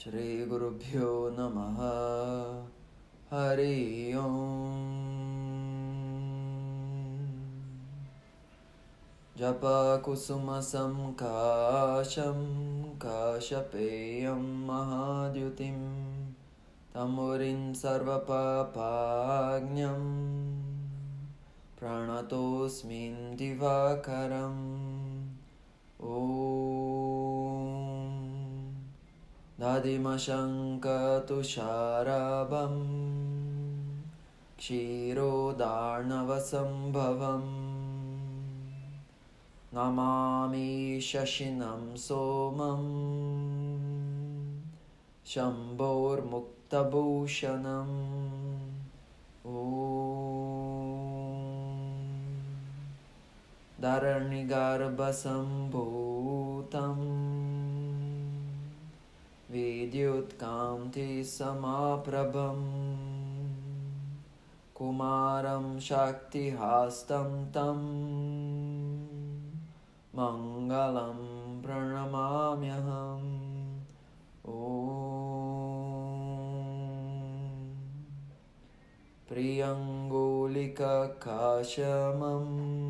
Shri Gurubhyo Namaha. Hari Om. Japa Kusuma Samkasham Kashapeyam Mahadyutim Tamurin Sarvapapagnyam Pranatosmin Divakaram. Om Dadimashanka Tusharabam Kshirodarnavasambhavam Namami Shashinam Somam Shambhor Muktabhushanam. Om Dharanigarvasambhutam Vidyutkamti Samaprabham Kumaram Shaktihastam Tam Mangalam Pranamamyaham. Om Priyangulika Kashamam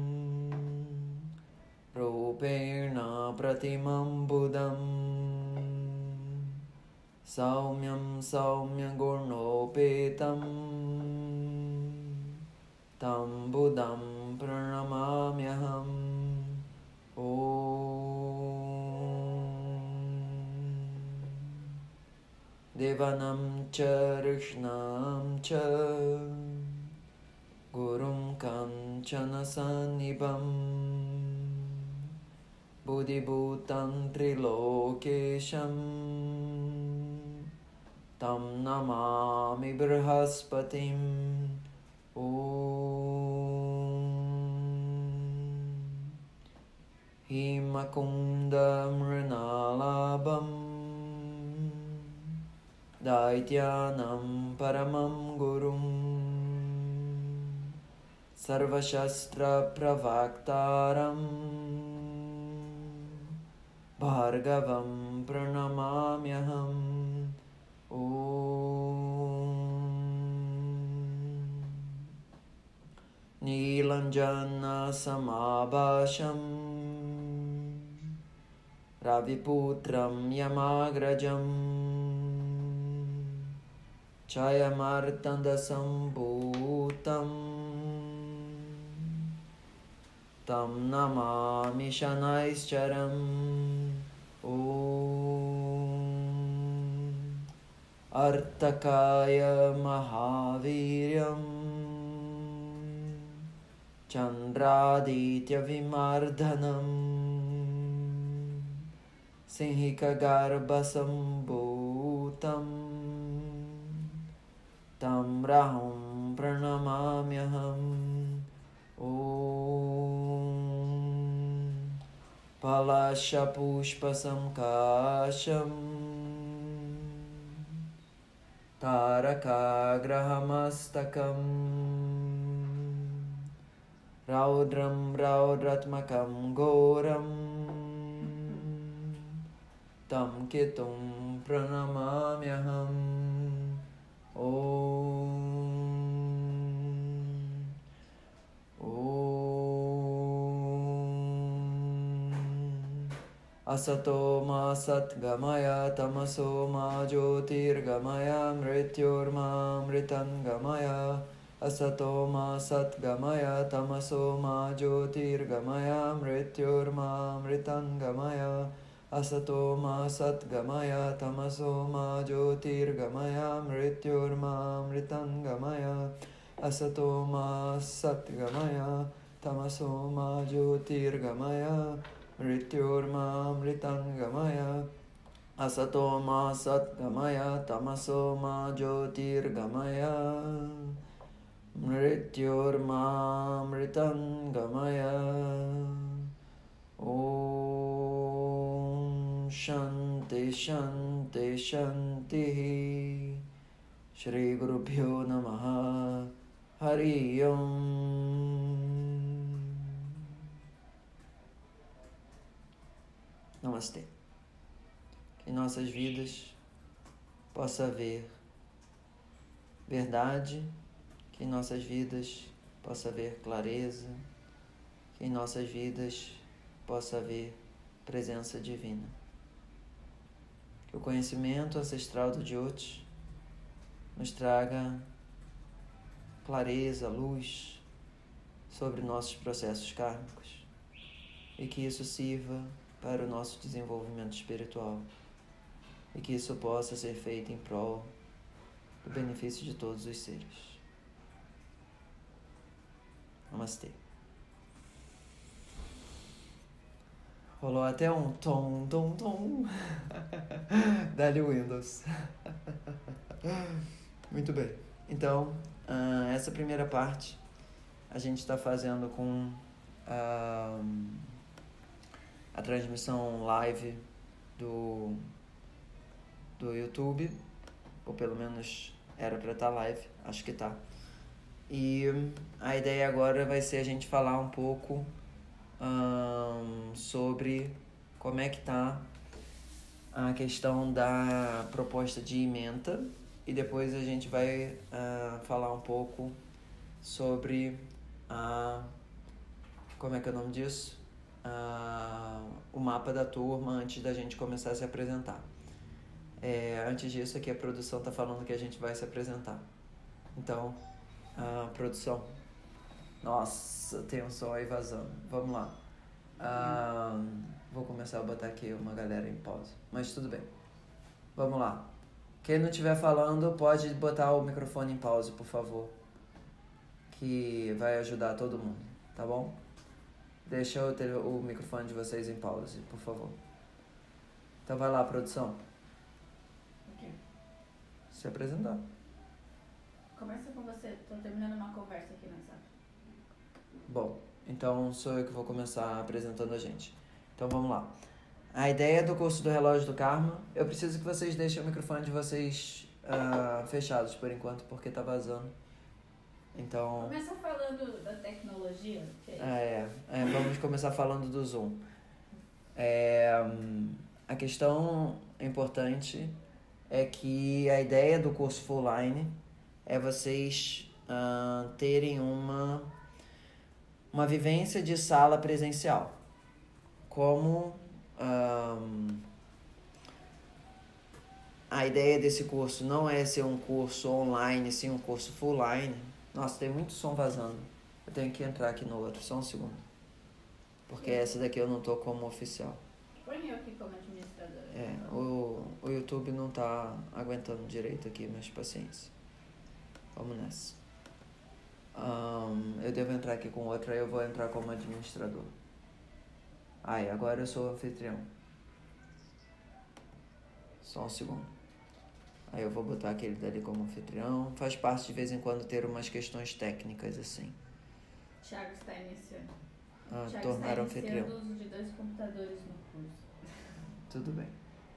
Rupena Pratimam Buddham Saumyam Saumya Gurnopetam Tam Buddham Pranamamyaham. Om Devanam cha Rishnam cha Gurum Kanchana Sanibam Buddhibhutam Trilokesham Tam Namami Brahaspatim. Om Himakunda Mrinalabam Daityanam Paramam Gurum Sarvashastra Pravaktaram Bhargavam Pranamamyaham. Om Nilanjana Samabhasham Raviputram Yamagrajam Chayamartanda Sambhutam Tam Namami Shanaischaram. Om Artakaya Mahaviryam Chandraditya Vimardhanam Sinhika Garbhasambhutam Tam Rahum Pranamamyaham. Om Palasha Pushpa Samkasham Taraka Grahamastakam Raudram Raudratmakam Goram Tam Kitum Pranamamyaham. Om Asato ma satgamaya tamaso ma jyotirgamaya mrityorma mritangamaya. Asato ma satgamaya tamaso ma jyotirgamaya mrityorma mritangamaya. Asato ma satgamaya tamaso ma jyotirgamaya mrityorma mritangamaya. Asato ma satgamaya tamaso ma jyotirgamaya mrityorma mritangamaya. Asato ma satgamaya tamaso ma jyotirgamaya mrityorma mritangamaya. Om Shanti Shanti Shanti. Shri Gurubhyo Namaha. Hari Om. Namastê. Que em nossas vidas possa haver verdade, que em nossas vidas possa haver clareza, que em nossas vidas possa haver presença divina. Que o conhecimento ancestral do Jyoti nos traga clareza, luz sobre nossos processos kármicos e que isso sirva para o nosso desenvolvimento espiritual e que isso possa ser feito em prol do benefício de todos os seres. Namastê. Rolou até um tom, tom, tom. Dá-lhe Windows. Muito bem. Então, essa primeira parte a gente está fazendo com a transmissão live do YouTube, ou pelo menos era para estar live, acho que tá. E a ideia agora vai ser a gente falar um pouco sobre como é que tá a questão da proposta de ementa, e depois a gente vai falar um pouco sobre como é que é o nome disso? O mapa da turma antes da gente começar a se apresentar. Antes disso, aqui a produção tá falando que a gente vai se apresentar. Então, produção. Nossa, tem um som aí vazando. Vamos lá. Vou começar a botar aqui uma galera em pausa. Mas tudo bem. Vamos lá. Quem não estiver falando, pode botar o microfone em pausa, por favor. Que vai ajudar todo mundo, tá bom? Deixa eu ter o microfone de vocês em pause, por favor. Então vai lá, produção. Ok. Se apresentar. Conversa com você. Tô terminando uma conversa aqui no WhatsApp. Bom, então sou eu que vou começar apresentando a gente. Então vamos lá. A ideia do curso do Relógio do Karma, eu preciso que vocês deixem o microfone de vocês fechados por enquanto, porque tá vazando. Então... Começa falando da tecnologia. Vamos começar falando do Zoom. A questão importante é que a ideia do curso Full Line é vocês terem uma vivência de sala presencial. Como a ideia desse curso não é ser um curso online, sim um curso full line. Nossa, tem muito som vazando. Eu tenho que entrar aqui no outro, só um segundo. Porque essa daqui eu não tô como oficial. Põe eu aqui como administradora. O YouTube não tá aguentando direito aqui, mas paciência. Vamos nessa. Eu devo entrar aqui com outra, aí eu vou entrar como administrador. Agora eu sou anfitrião. Só um segundo. Aí eu vou botar aquele dali como anfitrião. Faz parte de vez em quando ter umas questões técnicas assim. Thiago está iniciando. Tornar anfitrião. Thiago está iniciando o uso de 2 computadores no curso. Tudo bem.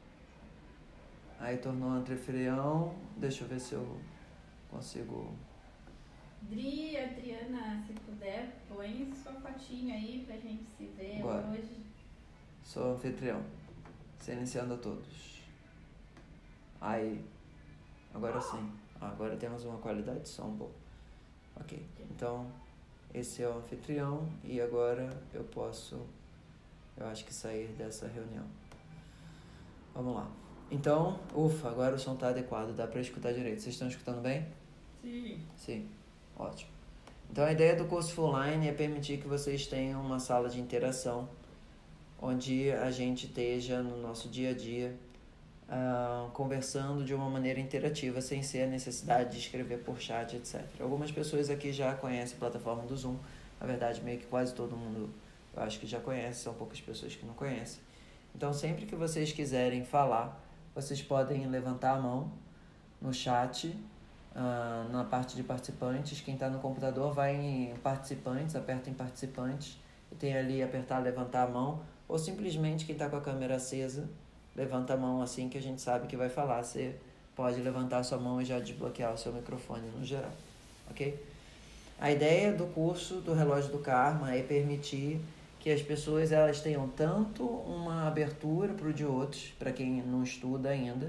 Aí tornou anfitrião. Deixa eu ver se eu consigo... Dri, Adriana, se puder, põe sua fotinha aí pra gente se ver hoje. Sou anfitrião. Se iniciando a todos. Aí, agora sim. Agora temos uma qualidade de som boa. Ok. Então, esse é o anfitrião e agora eu acho que sair dessa reunião. Vamos lá. Então, agora o som tá adequado, dá pra escutar direito. Vocês estão escutando bem? Sim. Sim. Ótimo. Então a ideia do curso Full Line é permitir que vocês tenham uma sala de interação onde a gente esteja no nosso dia a dia conversando de uma maneira interativa, sem ser a necessidade de escrever por chat, etc. Algumas pessoas aqui já conhecem a plataforma do Zoom. Na verdade, meio que quase todo mundo, eu acho que já conhece, são poucas pessoas que não conhecem. Então, sempre que vocês quiserem falar, vocês podem levantar a mão no chat, na parte de participantes. Quem está no computador vai em participantes, aperta em participantes e tem ali apertar, levantar a mão, ou simplesmente quem está com a câmera acesa, levanta a mão assim que a gente sabe que vai falar. Você pode levantar a sua mão e já desbloquear o seu microfone no geral, ok? A ideia do curso do Relógio do Karma é permitir que as pessoas elas tenham tanto uma abertura para o de outros, para quem não estuda ainda,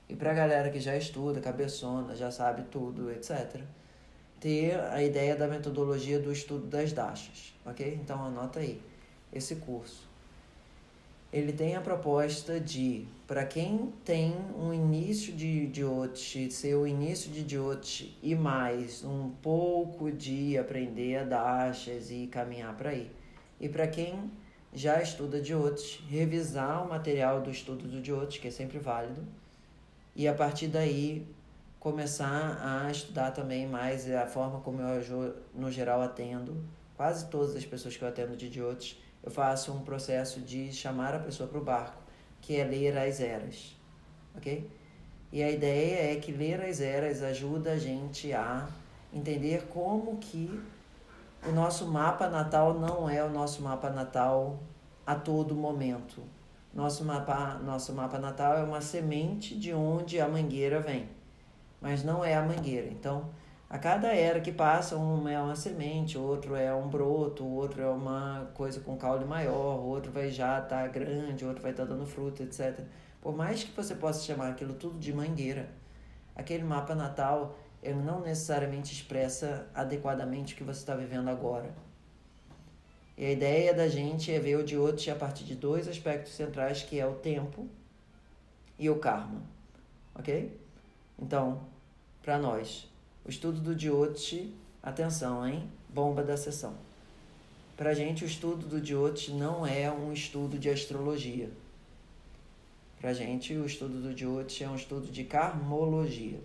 E pra galera que já estuda, cabeçona, já sabe tudo, etc., ter a ideia da metodologia do estudo das dashas, ok? Então anota aí, esse curso. Ele tem a proposta de, para quem tem um início de Jyotish, ser o início de Jyotish e mais um pouco de aprender a dashas e caminhar para aí. E para quem já estuda Jyotish, revisar o material do estudo do Jyotish, que é sempre válido, e a partir daí começar a estudar também mais a forma como eu, no geral, atendo. Quase todas as pessoas que eu atendo de Jyotish, eu faço um processo de chamar a pessoa para o barco, que é ler as eras, ok? E a ideia é que ler as eras ajuda a gente a entender como que o nosso mapa natal não é o nosso mapa natal a todo momento. Nosso mapa natal é uma semente de onde a mangueira vem, mas não é a mangueira. Então, a cada era que passa, um é uma semente, outro é um broto, outro é uma coisa com caule maior, outro vai já estar grande, outro vai estar dando fruta, etc. Por mais que você possa chamar aquilo tudo de mangueira, aquele mapa natal, ele não necessariamente expressa adequadamente o que você está vivendo agora. E a ideia da gente é ver o Jyotish a partir de dois aspectos centrais, que é o tempo e o karma, ok? Então, para nós, o estudo do Jyotish, atenção, hein? Bomba da sessão. Para a gente, o estudo do Jyotish não é um estudo de astrologia. Para a gente, o estudo do Jyotish é um estudo de karmologia.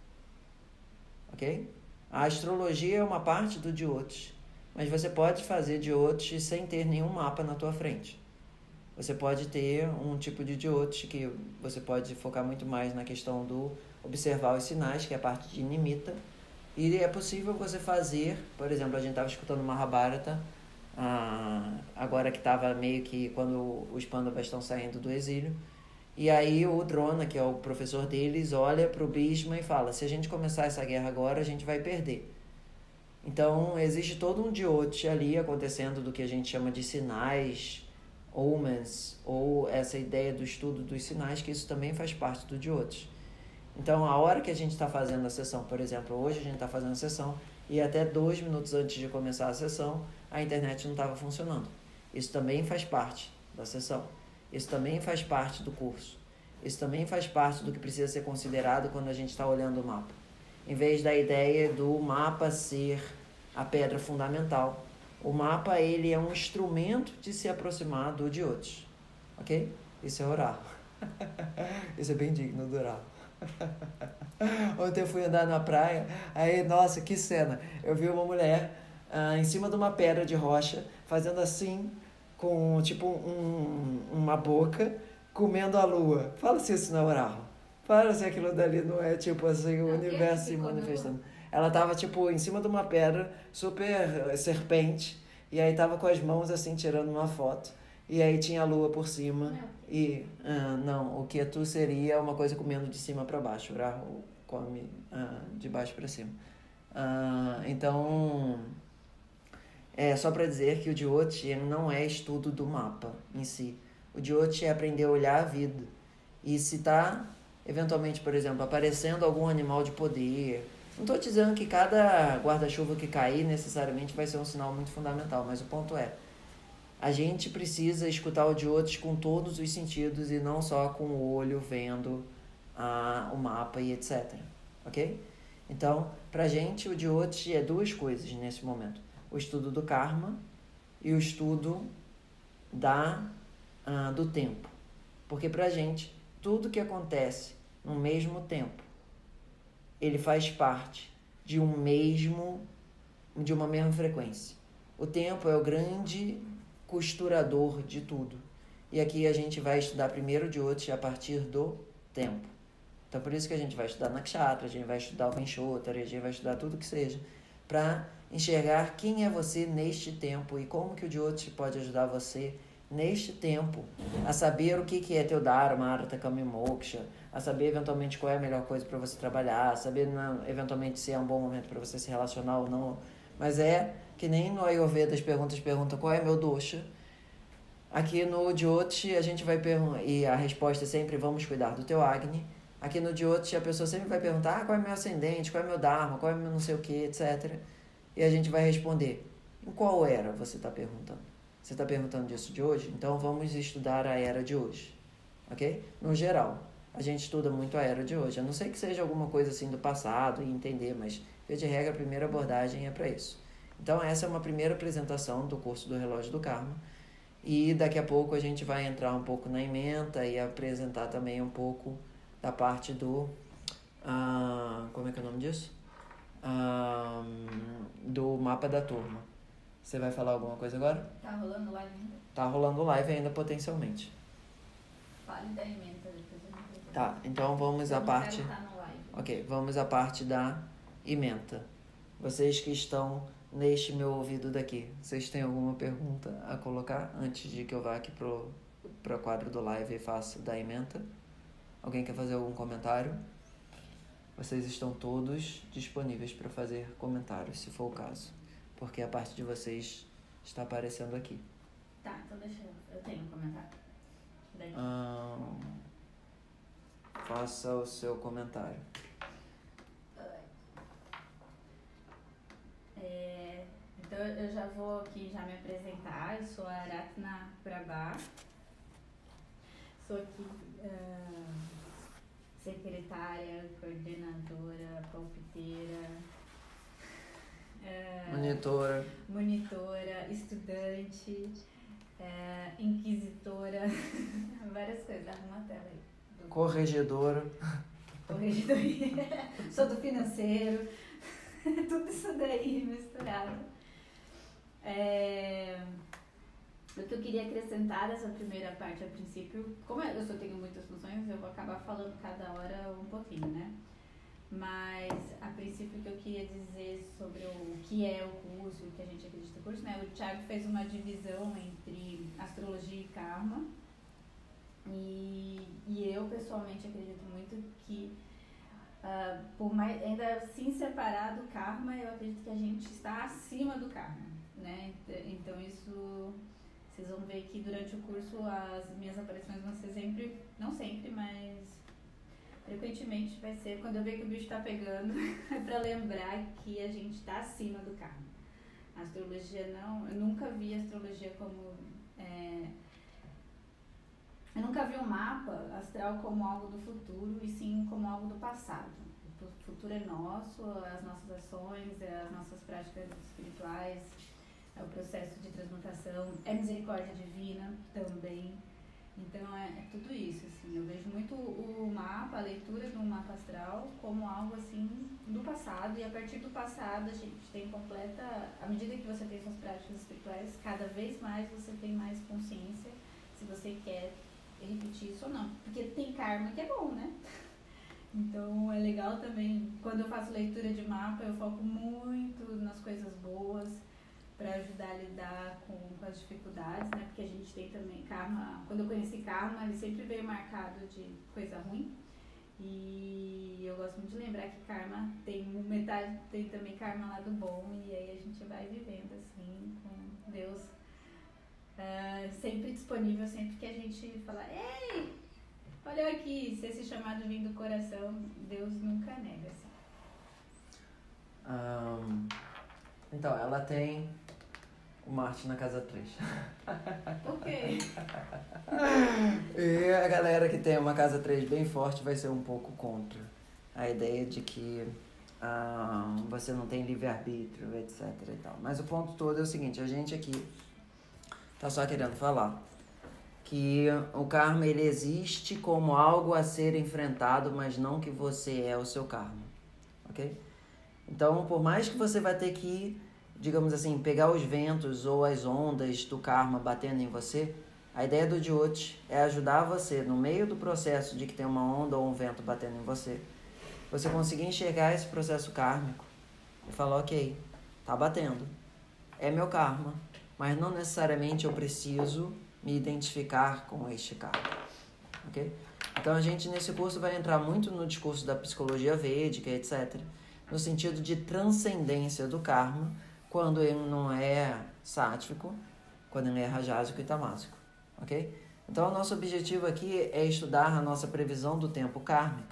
Ok? A astrologia é uma parte do Jyotish, mas você pode fazer Jyotish sem ter nenhum mapa na tua frente. Você pode ter um tipo de Jyotish que você pode focar muito mais na questão do observar os sinais, que é a parte de Nimitta. E é possível você fazer, por exemplo, a gente estava escutando Mahabharata, agora que estava meio que quando os Pandavas estão saindo do exílio, e aí o Drona, que é o professor deles, olha para o Bhishma e fala: se a gente começar essa guerra agora, a gente vai perder. Então, existe todo um Jyotish ali acontecendo do que a gente chama de sinais, omens, ou essa ideia do estudo dos sinais, que isso também faz parte do Jyotish. Então, a hora que a gente está fazendo a sessão, por exemplo, hoje a gente está fazendo a sessão e até 2 minutos antes de começar a sessão, a internet não estava funcionando. Isso também faz parte da sessão. Isso também faz parte do curso. Isso também faz parte do que precisa ser considerado quando a gente está olhando o mapa. Em vez da ideia do mapa ser a pedra fundamental, o mapa ele é um instrumento de se aproximar do Jyotish. Ok? Isso é orar. Isso é bem digno do orar. Ontem eu fui andar na praia, aí, nossa, que cena. Eu vi uma mulher em cima de uma pedra de rocha, fazendo assim, com tipo uma boca, comendo a lua. Fala se isso não é orar. Fala se aquilo dali não é tipo assim, o universo se manifestando. Ela tava tipo em cima de uma pedra, super serpente, e aí tava com as mãos assim, tirando uma foto. E aí tinha a lua por cima. E não, o Ketu seria uma coisa comendo de cima para baixo. O Rahu come de baixo para cima. Então, é só para dizer que o Jyotish não é estudo do mapa em si. O Jyotish é aprender a olhar a vida. E se está, eventualmente, por exemplo, aparecendo algum animal de poder. Não estou dizendo que cada guarda-chuva que cair necessariamente vai ser um sinal muito fundamental, mas o ponto é, a gente precisa escutar o Jyotish com todos os sentidos e não só com o olho vendo o mapa e etc. Ok? Então, pra gente, o Jyotish é 2 coisas nesse momento. O estudo do karma e o estudo do tempo. Porque pra gente, tudo que acontece no mesmo tempo, ele faz parte de uma mesma frequência. O tempo é o grande costurador de tudo. E aqui a gente vai estudar primeiro o Jyotish a partir do tempo. Então, por isso que a gente vai estudar Nakshatra, a gente vai estudar o Venshotara, a gente vai estudar tudo que seja, para enxergar quem é você neste tempo e como que o Jyotish pode ajudar você neste tempo a saber o que é teu Dharma, Artha, Kama e Moksha, a saber eventualmente qual é a melhor coisa para você trabalhar, a saber eventualmente se é um bom momento para você se relacionar ou não. Mas é que nem no Ayurveda as perguntas perguntam qual é meu dosha. Aqui no Jyotish a gente vai perguntar, e a resposta é sempre: vamos cuidar do teu Agni, Aqui no Jyoti, a pessoa sempre vai perguntar qual é meu ascendente, qual é meu dharma, qual é meu não sei o que, etc. E a gente vai responder, em qual era você está perguntando? Você está perguntando disso de hoje? Então vamos estudar a era de hoje, ok? No geral, a gente estuda muito a era de hoje, a não ser que seja alguma coisa assim do passado e entender, mas via de regra a primeira abordagem é para isso. Então essa é uma primeira apresentação do curso do Relógio do Karma. E daqui a pouco a gente vai entrar um pouco na ementa e apresentar também um pouco da parte do... como é que é o nome disso? Do mapa da turma. Você vai falar alguma coisa agora? Tá rolando live ainda? Tá rolando live ainda potencialmente. Fale da ementa depois eu não sei. Tá, então vamos à parte... Tá no live. Ok, vamos à parte da ementa. Vocês que estão neste meu ouvido daqui, vocês têm alguma pergunta a colocar antes de que eu vá aqui pro quadro do live e faça da ementa? Alguém quer fazer algum comentário? Vocês estão todos disponíveis para fazer comentários, se for o caso. Porque a parte de vocês está aparecendo aqui. Tá, então deixa eu tenho um comentário. Faça o seu comentário. Então eu já vou aqui já me apresentar. Eu sou a Aratna Prabha. Sou aqui secretária, coordenadora, palpiteira, monitora, estudante, inquisitora, várias coisas. Arruma a tela aí. Corregedora. Corregedoria. Sou do financeiro. Tudo isso daí misturado. O que eu queria acrescentar dessa primeira parte, a princípio, como eu só tenho muitas funções, eu vou acabar falando cada hora um pouquinho, né? Mas, a princípio, o que eu queria dizer sobre o que é o curso, o que a gente acredita no curso, né? O Thiago fez uma divisão entre astrologia e karma. E eu, pessoalmente, acredito muito que, por mais, ainda assim separado do karma, eu acredito que a gente está acima do karma, né? Então, isso... Vocês vão ver que durante o curso as minhas aparições vão ser sempre, não sempre, mas frequentemente vai ser quando eu ver que o bicho tá pegando, é pra lembrar que a gente tá acima do karma. A astrologia não, eu nunca vi a astrologia como, eu nunca vi o mapa astral como algo do futuro e sim como algo do passado. O futuro é nosso, as nossas ações, as nossas práticas espirituais, é o processo de transmutação, é misericórdia divina também. Então é tudo isso, assim. Eu vejo muito o mapa, a leitura do mapa astral como algo assim do passado, e a partir do passado a gente tem completa, à medida que você tem suas práticas espirituais, cada vez mais você tem mais consciência se você quer repetir isso ou não. Porque tem karma que é bom, né? Então é legal também, quando eu faço leitura de mapa, eu foco muito nas coisas boas, para ajudar a lidar com as dificuldades, né? Porque a gente tem também karma. Quando eu conheci karma, ele sempre veio marcado de coisa ruim. E eu gosto muito de lembrar que karma tem metade, tem também karma lá do bom, e aí a gente vai vivendo assim, com Deus sempre disponível, sempre que a gente fala, ei, olha aqui, se esse chamado vem do coração, Deus nunca nega, assim. Então, ela tem o Marte na casa 3. Por quê? E a galera que tem uma casa 3 bem forte vai ser um pouco contra a ideia de que você não tem livre-arbítrio, etc. e tal. Mas o ponto todo é o seguinte, a gente aqui tá só querendo falar que o karma, ele existe como algo a ser enfrentado, mas não que você é o seu karma, ok? Então, por mais que você vai ter que, digamos assim, pegar os ventos ou as ondas do karma batendo em você, a ideia do Jyoti é ajudar você, no meio do processo de que tem uma onda ou um vento batendo em você, você conseguir enxergar esse processo kármico e falar, ok, tá batendo, é meu karma, mas não necessariamente eu preciso me identificar com este karma, ok? Então a gente nesse curso vai entrar muito no discurso da psicologia védica, etc., no sentido de transcendência do karma, quando ele não é sátrico, quando ele é rajásico e tamásico, ok? Então, o nosso objetivo aqui é estudar a nossa previsão do tempo kármica,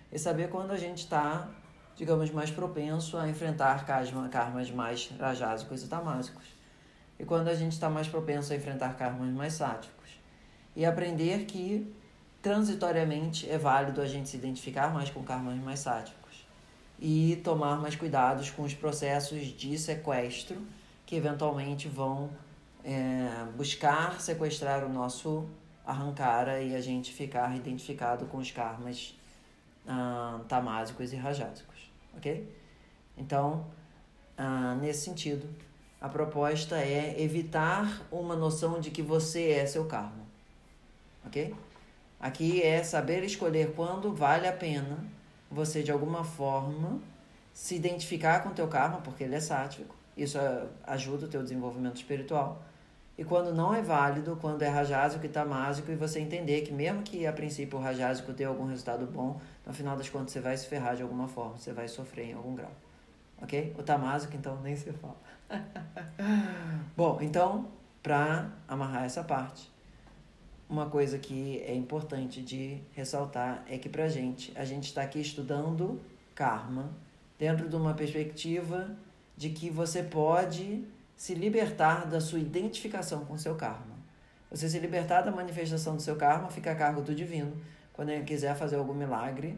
e saber quando a gente está, digamos, mais propenso a enfrentar karmas mais rajásicos e tamásicos. E quando a gente está mais propenso a enfrentar karmas mais sátvicos. E aprender que, transitoriamente, é válido a gente se identificar mais com karmas mais sátvicos. E tomar mais cuidados com os processos de sequestro que, eventualmente, vão buscar sequestrar o nosso arrancara e a gente ficar identificado com os karmas tamásicos e rajásicos, ok? Então, nesse sentido, a proposta é evitar uma noção de que você é seu karma, ok? Aqui é saber escolher quando vale a pena você, de alguma forma, se identificar com o teu karma, porque ele é sáttvico, isso ajuda o teu desenvolvimento espiritual. E quando não é válido, quando é rajásico e tamásico, e você entender que mesmo que a princípio o rajásico dê algum resultado bom, no final das contas você vai se ferrar de alguma forma, você vai sofrer em algum grau. Ok? O tamásico, então, nem se fala. Bom, então, para amarrar essa parte, uma coisa que é importante de ressaltar é que a gente está aqui estudando karma dentro de uma perspectiva de que você pode se libertar da sua identificação com o seu karma. Você se libertar da manifestação do seu karma fica a cargo do divino. Quando ele quiser fazer algum milagre,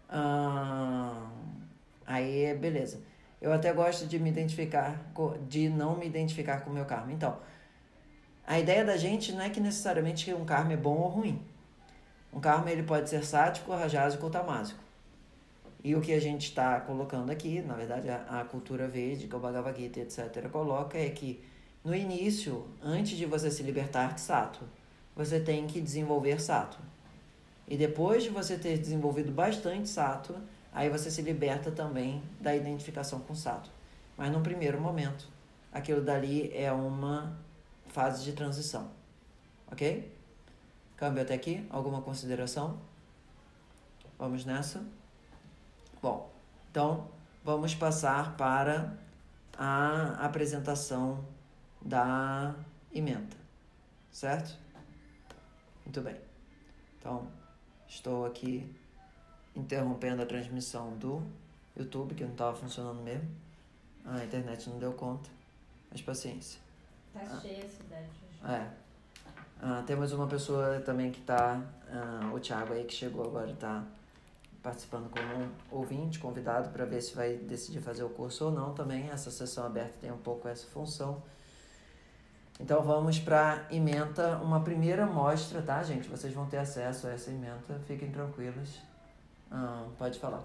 aí é beleza. Eu até gosto de não me identificar com o meu karma. Então, a ideia da gente não é que necessariamente um karma é bom ou ruim. Um karma ele pode ser sático, rajásico ou tamásico. E o que a gente está colocando aqui, na verdade, a cultura védica, o Bhagavad Gita, etc., coloca é que, no início, antes de você se libertar de sattva, você tem que desenvolver sattva. E depois de você ter desenvolvido bastante sattva, aí você se liberta também da identificação com sattva. Mas, num primeiro momento, aquilo dali é uma fase de transição. Ok? Câmbio até aqui? Alguma consideração? Vamos nessa? Bom, então vamos passar para a apresentação da ementa, certo? Muito bem. Então, estou aqui interrompendo a transmissão do YouTube, que não estava funcionando mesmo. A internet não deu conta, mas paciência. Tá cheia a cidade hoje. Temos uma pessoa também que está, o Thiago aí que chegou agora, está participando como ouvinte, convidado para ver se vai decidir fazer o curso ou não também. Essa sessão aberta tem um pouco essa função. Então vamos para a ementa, uma primeira amostra, tá, gente? Vocês vão ter acesso a essa ementa, fiquem tranquilos. Pode falar.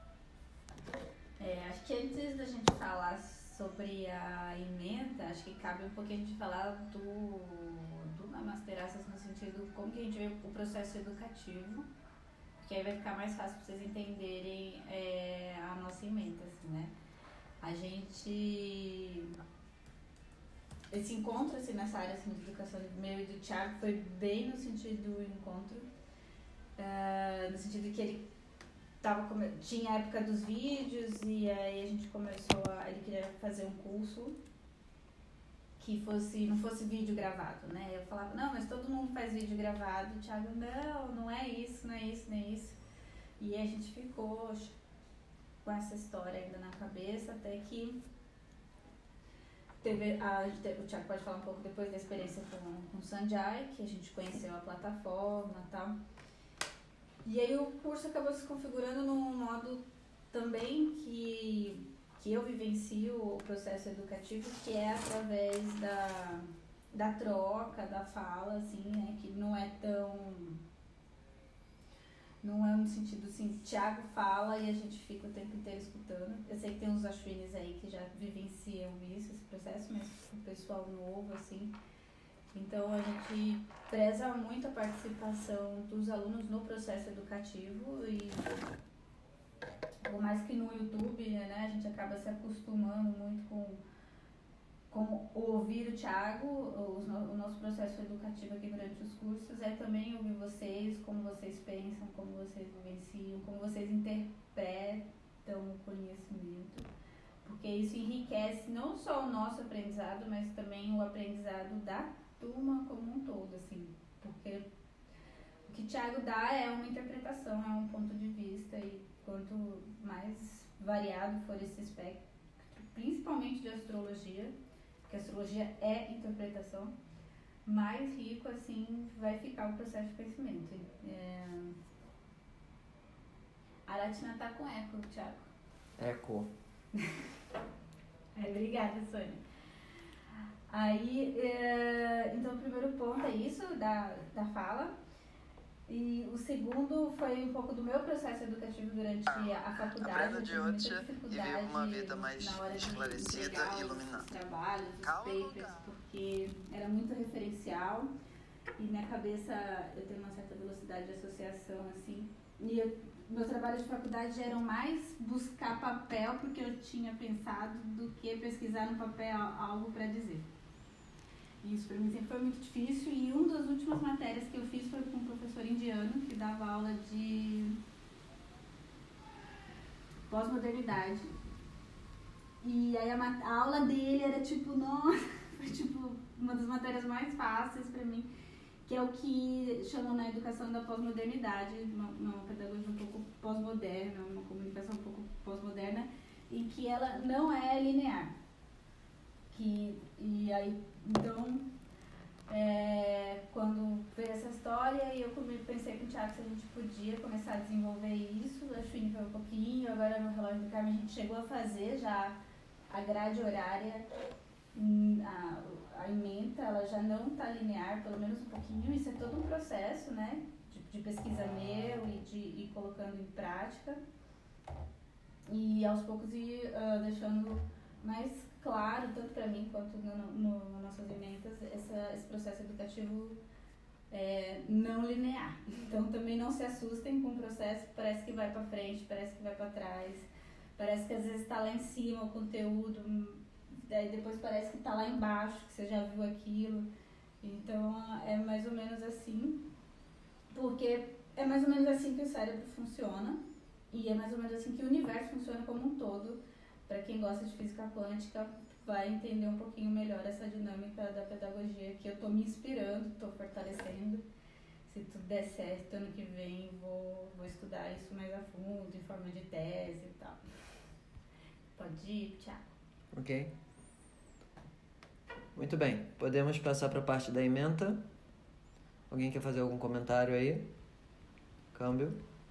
Acho que antes da gente falar sobre a ementa, acho que cabe um pouquinho de falar do Namasteraças no sentido como que a gente vê o processo educativo, que aí vai ficar mais fácil para vocês entenderem a nossa ementa, assim, né? A gente... Esse encontro, assim, nessa área assim, de educação meu e do Thiago foi bem no sentido do encontro, no sentido que ele tinha a época dos vídeos e aí a gente ele queria fazer um curso que não fosse vídeo gravado, né? Eu falava, não, mas todo mundo faz vídeo gravado. O Thiago, não é isso, não é isso, não é isso. E a gente ficou com essa história ainda na cabeça, até que o Thiago pode falar um pouco depois da experiência com o Sanjay, que a gente conheceu a plataforma e tal. E aí o curso acabou se configurando num modo também que eu vivencio o processo educativo, que é através da troca, da fala, assim, né? Que não é no sentido assim, Thiago fala e a gente fica o tempo inteiro escutando. Eu sei que tem uns Ashwinis aí que já vivenciam isso, esse processo, mas o pessoal novo, assim. Então a gente preza muito a participação dos alunos no processo educativo e por mais que no YouTube, né, a gente acaba se acostumando muito com ouvir o Thiago, o nosso processo educativo aqui durante os cursos é também ouvir vocês, como vocês pensam, como vocês vivenciam, como vocês interpretam o conhecimento, porque isso enriquece não só o nosso aprendizado, mas também o aprendizado da turma como um todo, assim, porque o que o Thiago dá é uma interpretação, é um ponto de vista e quanto mais variado for esse espectro, principalmente de astrologia, porque a astrologia é interpretação, mais rico, assim, vai ficar o processo de conhecimento. A Aratina tá com eco, Thiago. Eco. Obrigada, Sônia. Aí, então o primeiro ponto é isso, da fala. E o segundo foi um pouco do meu processo educativo durante a faculdade. Aprenda de outros e viva uma vida mais esclarecida e iluminada. Os trabalhos, os papers, porque era muito referencial e minha cabeça, eu tenho uma certa velocidade de associação, assim, e meu trabalho de faculdade eram mais buscar papel porque eu tinha pensado do que pesquisar no papel algo para dizer. Isso para mim sempre foi muito difícil, e uma das últimas matérias que eu fiz foi com um professor indiano que dava aula de pós-modernidade. E aí a aula dele era tipo, nossa, foi tipo uma das matérias mais fáceis para mim, que é o que chamam na educação da pós-modernidade, uma pedagogia um pouco pós-moderna, uma comunicação um pouco pós-moderna, e que ela não é linear. E aí, então, quando veio essa história, eu pensei com o Thiago se a gente podia começar a desenvolver isso. A Chuine foi um pouquinho, agora no Relógio do Carmo a gente chegou a fazer já a grade horária, a ementa, ela já não está linear, pelo menos um pouquinho. Isso é todo um processo, né, de pesquisa meu e de ir colocando em prática. E aos poucos ir deixando mais claro, tanto para mim quanto nas nossas ementas, esse processo educativo não linear. Então também não se assustem com o processo que parece que vai para frente, parece que vai para trás, parece que às vezes está lá em cima o conteúdo, daí depois parece que está lá embaixo, que você já viu aquilo. Então é mais ou menos assim, porque é mais ou menos assim que o cérebro funciona, e é mais ou menos assim que o universo funciona como um todo. Para quem gosta de física quântica, vai entender um pouquinho melhor essa dinâmica da pedagogia, que eu estou me inspirando, estou fortalecendo. Se tudo der certo, ano que vem vou estudar isso mais a fundo, em forma de tese e tal. Pode ir, Thiago? Ok. Muito bem, podemos passar para a parte da ementa. Alguém quer fazer algum comentário aí? Câmbio.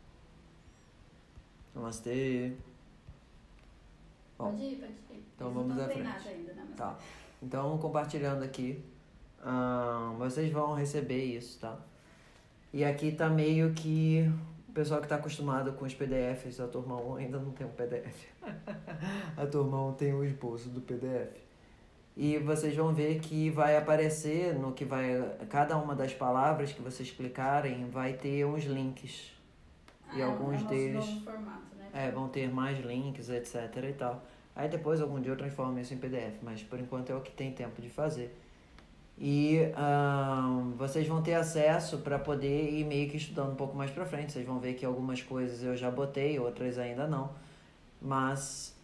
Namastê. Bom, pode ir. Então vamos à frente. Ainda, né? Tá. Então, compartilhando aqui, vocês vão receber isso, tá? E aqui tá meio que o pessoal que tá acostumado com os PDFs, a turma 1 ainda não tem um PDF. A turma 1 tem o esboço do PDF. E vocês vão ver que vai aparecer no que vai... Cada uma das palavras que vocês clicarem vai ter uns links. E alguns deles... Novo formato, né? vão ter mais links, etc e tal. Aí depois, algum dia eu transformo isso em PDF, mas por enquanto é o que tem tempo de fazer. E vocês vão ter acesso para poder ir meio que estudando um pouco mais para frente. Vocês vão ver que algumas coisas eu já botei, outras ainda não. Mas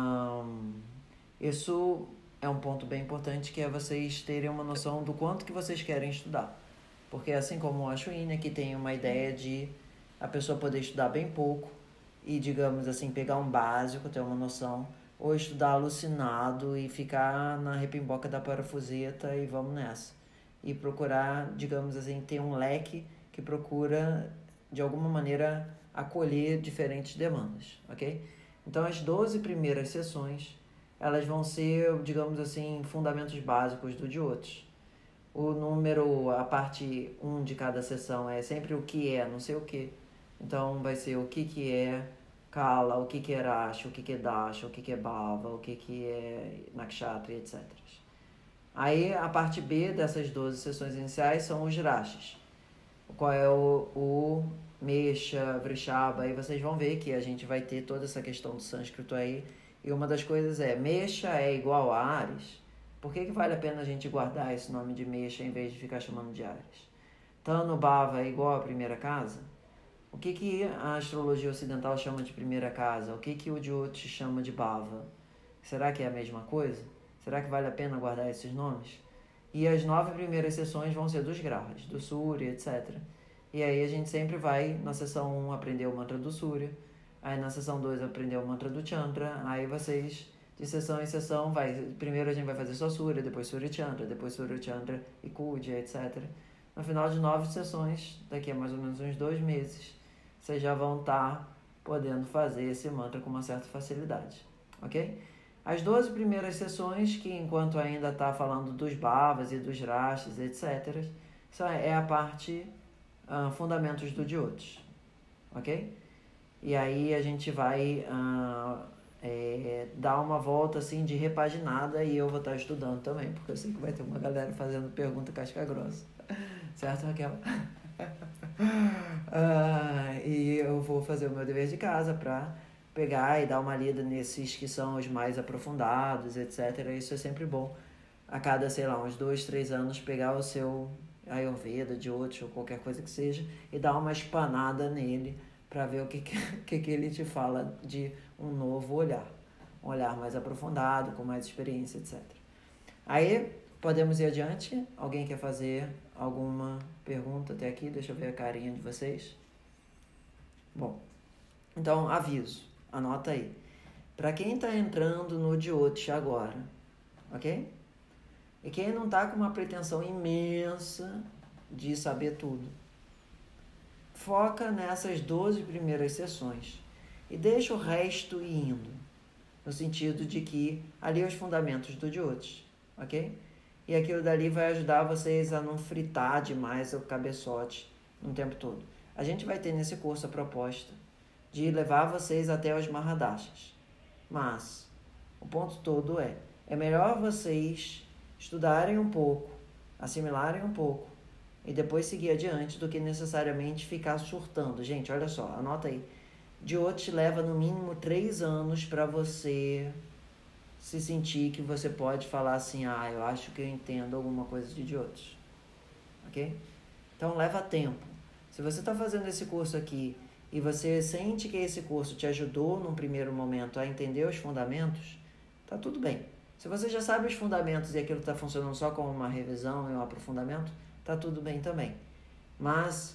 isso é um ponto bem importante, que é vocês terem uma noção do quanto que vocês querem estudar. Porque assim como a Chuine aqui tem uma ideia de a pessoa poder estudar bem pouco e, digamos assim, pegar um básico, ter uma noção, ou estudar alucinado e ficar na repimboca da parafuseta e vamos nessa. E procurar, digamos assim, ter um leque que procura, de alguma maneira, acolher diferentes demandas, ok? Então, as 12 primeiras sessões, elas vão ser, digamos assim, fundamentos básicos do de outros. O número, a parte 1 de cada sessão é sempre o que é, não sei o que. Então, vai ser o que é Kala, o que é Rashi, o que é Dasha, o que é Bhava, o que é Nakshatra, etc. Aí, a parte B dessas 12 sessões iniciais são os Rashis. Qual é o Mesha, Vrishaba, aí vocês vão ver que a gente vai ter toda essa questão do sânscrito aí. E uma das coisas é, Mesha é igual a Ares. Por que vale a pena a gente guardar esse nome de Mesha em vez de ficar chamando de Ares? Tanubhava é igual à primeira casa? O que a astrologia ocidental chama de primeira casa? O que o Jyotish chama de Bhava? Será que é a mesma coisa? Será que vale a pena guardar esses nomes? E as 9 primeiras sessões vão ser dos grahas, do Surya, etc. E aí a gente sempre vai, na sessão 1, aprender o mantra do Surya. Aí na sessão 2 aprender o mantra do Chandra. Aí vocês, de sessão em sessão, primeiro a gente vai fazer só Surya, depois Surya Chandra, depois Surya Chandra e Kudya, etc. No final de 9 sessões, daqui a mais ou menos uns 2 meses, vocês já vão estar podendo fazer esse mantra com uma certa facilidade, ok? As 12 primeiras sessões, que enquanto ainda está falando dos bhavas e dos rashis, etc., isso é a parte fundamentos do Jyotish, ok? E aí a gente vai dar uma volta assim de repaginada e eu vou estar estudando também, porque eu sei que vai ter uma galera fazendo pergunta casca grossa. Certo, Raquel? E eu vou fazer o meu dever de casa para pegar e dar uma lida nesses que são os mais aprofundados, etc. Isso é sempre bom. A cada, sei lá, uns 2, 3 anos, pegar o seu Ayurveda, Jyotish ou qualquer coisa que seja e dar uma espanada nele para ver o que ele te fala de um novo olhar. Um olhar mais aprofundado, com mais experiência, etc. Aí, podemos ir adiante? Alguém quer fazer alguma pergunta até aqui? Deixa eu ver a carinha de vocês. Bom, então, aviso. Anota aí. Para quem está entrando no Jyotish agora, ok? E quem não está com uma pretensão imensa de saber tudo, foca nessas 12 primeiras sessões e deixa o resto ir indo, no sentido de que ali é os fundamentos do Jyotish, ok? E aquilo dali vai ajudar vocês a não fritar demais o cabeçote no tempo todo. A gente vai ter nesse curso a proposta de levar vocês até os Mahadashas, mas o ponto todo é melhor vocês estudarem um pouco, assimilarem um pouco e depois seguir adiante do que necessariamente ficar surtando. Gente, olha só, anota aí. Jyotish leva no mínimo 3 anos para você se sentir que você pode falar assim, eu acho que eu entendo alguma coisa de Jyotish, ok? Então leva tempo. Se você está fazendo esse curso aqui e você sente que esse curso te ajudou num primeiro momento a entender os fundamentos, tá tudo bem. Se você já sabe os fundamentos e aquilo está funcionando só como uma revisão e um aprofundamento, tá tudo bem também. Mas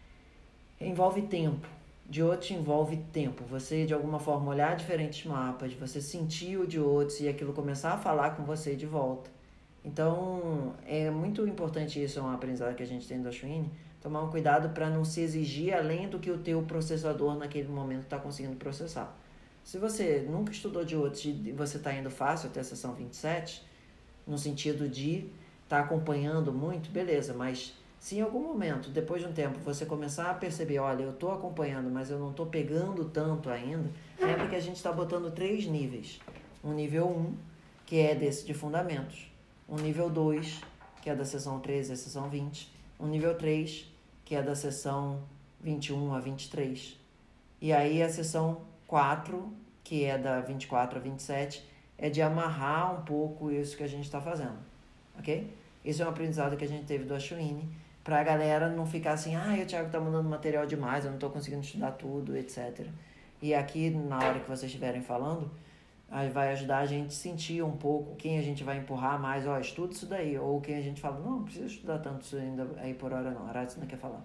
envolve tempo. Jyotish envolve tempo. Você, de alguma forma, olhar diferentes mapas, você sentir o Jyotish e aquilo começar a falar com você de volta. Então, é muito importante isso, é um aprendizado que a gente tem do Ashwini, tomar um cuidado para não se exigir além do que o teu processador naquele momento está conseguindo processar. Se você nunca estudou Jyotish e você está indo fácil até a sessão 27, no sentido de estar acompanhando muito, beleza, mas se em algum momento, depois de um tempo, você começar a perceber, olha, eu estou acompanhando, mas eu não estou pegando tanto ainda, lembra que a gente está botando 3 níveis. Um nível 1, que é desse de fundamentos. Um nível 2, que é da sessão 13 à sessão 20. Um nível 3, que é da sessão 21 a 23. E aí a sessão 4, que é da 24 a 27, é de amarrar um pouco isso que a gente está fazendo, ok? Isso é um aprendizado que a gente teve do Ashwini, para a galera não ficar assim, o Thiago tá mandando material demais, eu não estou conseguindo estudar tudo, etc. E aqui, na hora que vocês estiverem falando, aí vai ajudar a gente a sentir um pouco quem a gente vai empurrar mais, estuda isso daí, ou quem a gente fala, não precisa estudar tanto isso ainda aí por hora não. Aradhana quer falar.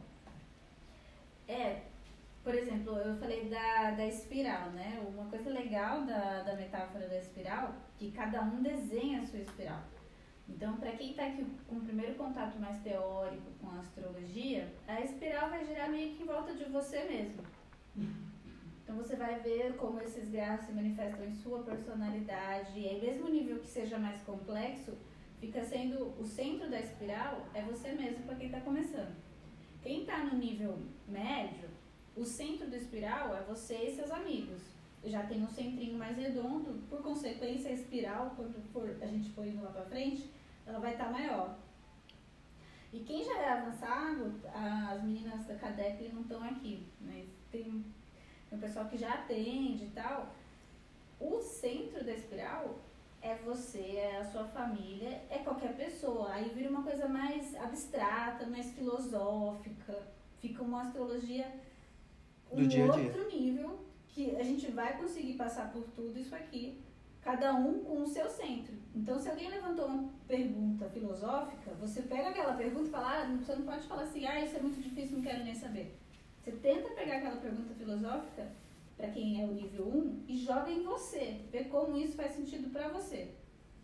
Por exemplo, eu falei da espiral, né? Uma coisa legal da metáfora da espiral, que cada um desenha a sua espiral. Então, para quem está aqui com o primeiro contato mais teórico com a astrologia, a espiral vai girar meio que em volta de você mesmo. Então, você vai ver como esses grafos se manifestam em sua personalidade. E aí, mesmo nível que seja mais complexo, fica sendo o centro da espiral é você mesmo para quem está começando. Quem está no nível médio, o centro do espiral é você e seus amigos. Já tem um centrinho mais redondo, por consequência a espiral, quando a gente for indo lá para frente, ela vai estar maior. E quem já é avançado, as meninas da CADEP não estão aqui, mas tem um pessoal que já atende e tal. O centro da espiral é você, é a sua família, é qualquer pessoa. Aí vira uma coisa mais abstrata, mais filosófica, fica uma astrologia do dia a dia. Outro nível, que a gente vai conseguir passar por tudo isso aqui, cada um com o seu centro. Então, se alguém levantou uma pergunta filosófica, você pega aquela pergunta e fala, você não pode falar assim, isso é muito difícil, não quero nem saber. Você tenta pegar aquela pergunta filosófica, para quem é o nível 1 e joga em você, vê como isso faz sentido para você.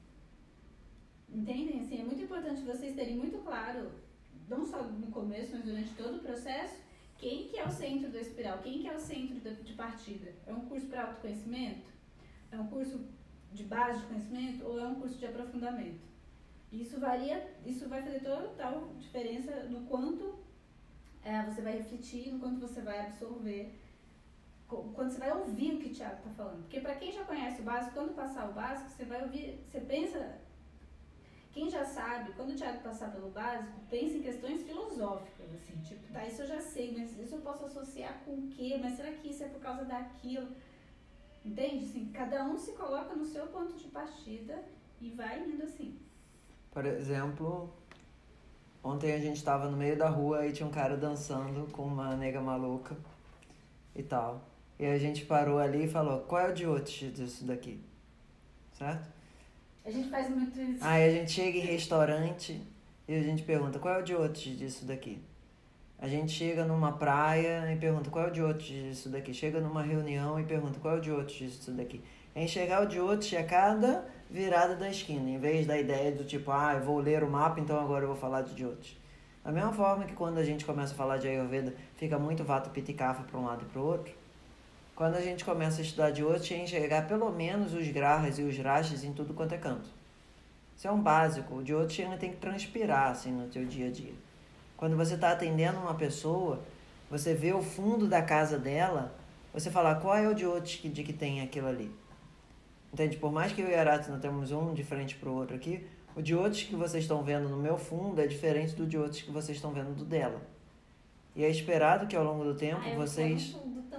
Entendem? Assim, é muito importante vocês terem muito claro, não só no começo, mas durante todo o processo, quem que é o centro da espiral, quem que é o centro de partida. É um curso para autoconhecimento? É um curso de base de conhecimento ou é um curso de aprofundamento? Isso varia, isso vai fazer total diferença no quanto você vai refletir, no quanto você vai absorver, quando você vai ouvir o que o Thiago está falando. Porque para quem já conhece o básico, quando passar o básico, você vai ouvir, você pensa... Quem já sabe, quando o Thiago passar pelo básico, pensa em questões filosóficas, assim, tipo, tá, isso eu já sei, mas isso eu posso associar com o quê? Mas será que isso é por causa daquilo? Entende? Assim, cada um se coloca no seu ponto de partida e vai indo assim. Por exemplo, ontem a gente estava no meio da rua e tinha um cara dançando com uma nega maluca e tal. E a gente parou ali e falou, qual é o diote disso daqui? Certo? A gente faz muito isso. Aí a gente chega em restaurante e a gente pergunta, qual é o diote disso daqui? A gente chega numa praia e pergunta, qual é o diote disso daqui? Chega numa reunião e pergunta, qual é o diote disso daqui? É enxergar o diote a cada virada da esquina, em vez da ideia do tipo, eu vou ler o mapa, então agora eu vou falar de diote. Da mesma forma que quando a gente começa a falar de Ayurveda, fica muito vata pitikafa para um lado e para o outro, quando a gente começa a estudar diote, é enxergar pelo menos os grahas e os rashis em tudo quanto é canto. Isso é um básico. O diote ainda tem que transpirar assim, no teu dia a dia. Quando você está atendendo uma pessoa, você vê o fundo da casa dela, você fala, qual é o diote de que tem aquilo ali? Entende? Por mais que eu e a Aratsuna temos um de frente para o outro aqui, o diote que vocês estão vendo no meu fundo é diferente do diote que vocês estão vendo do dela. E é esperado que ao longo do tempo vocês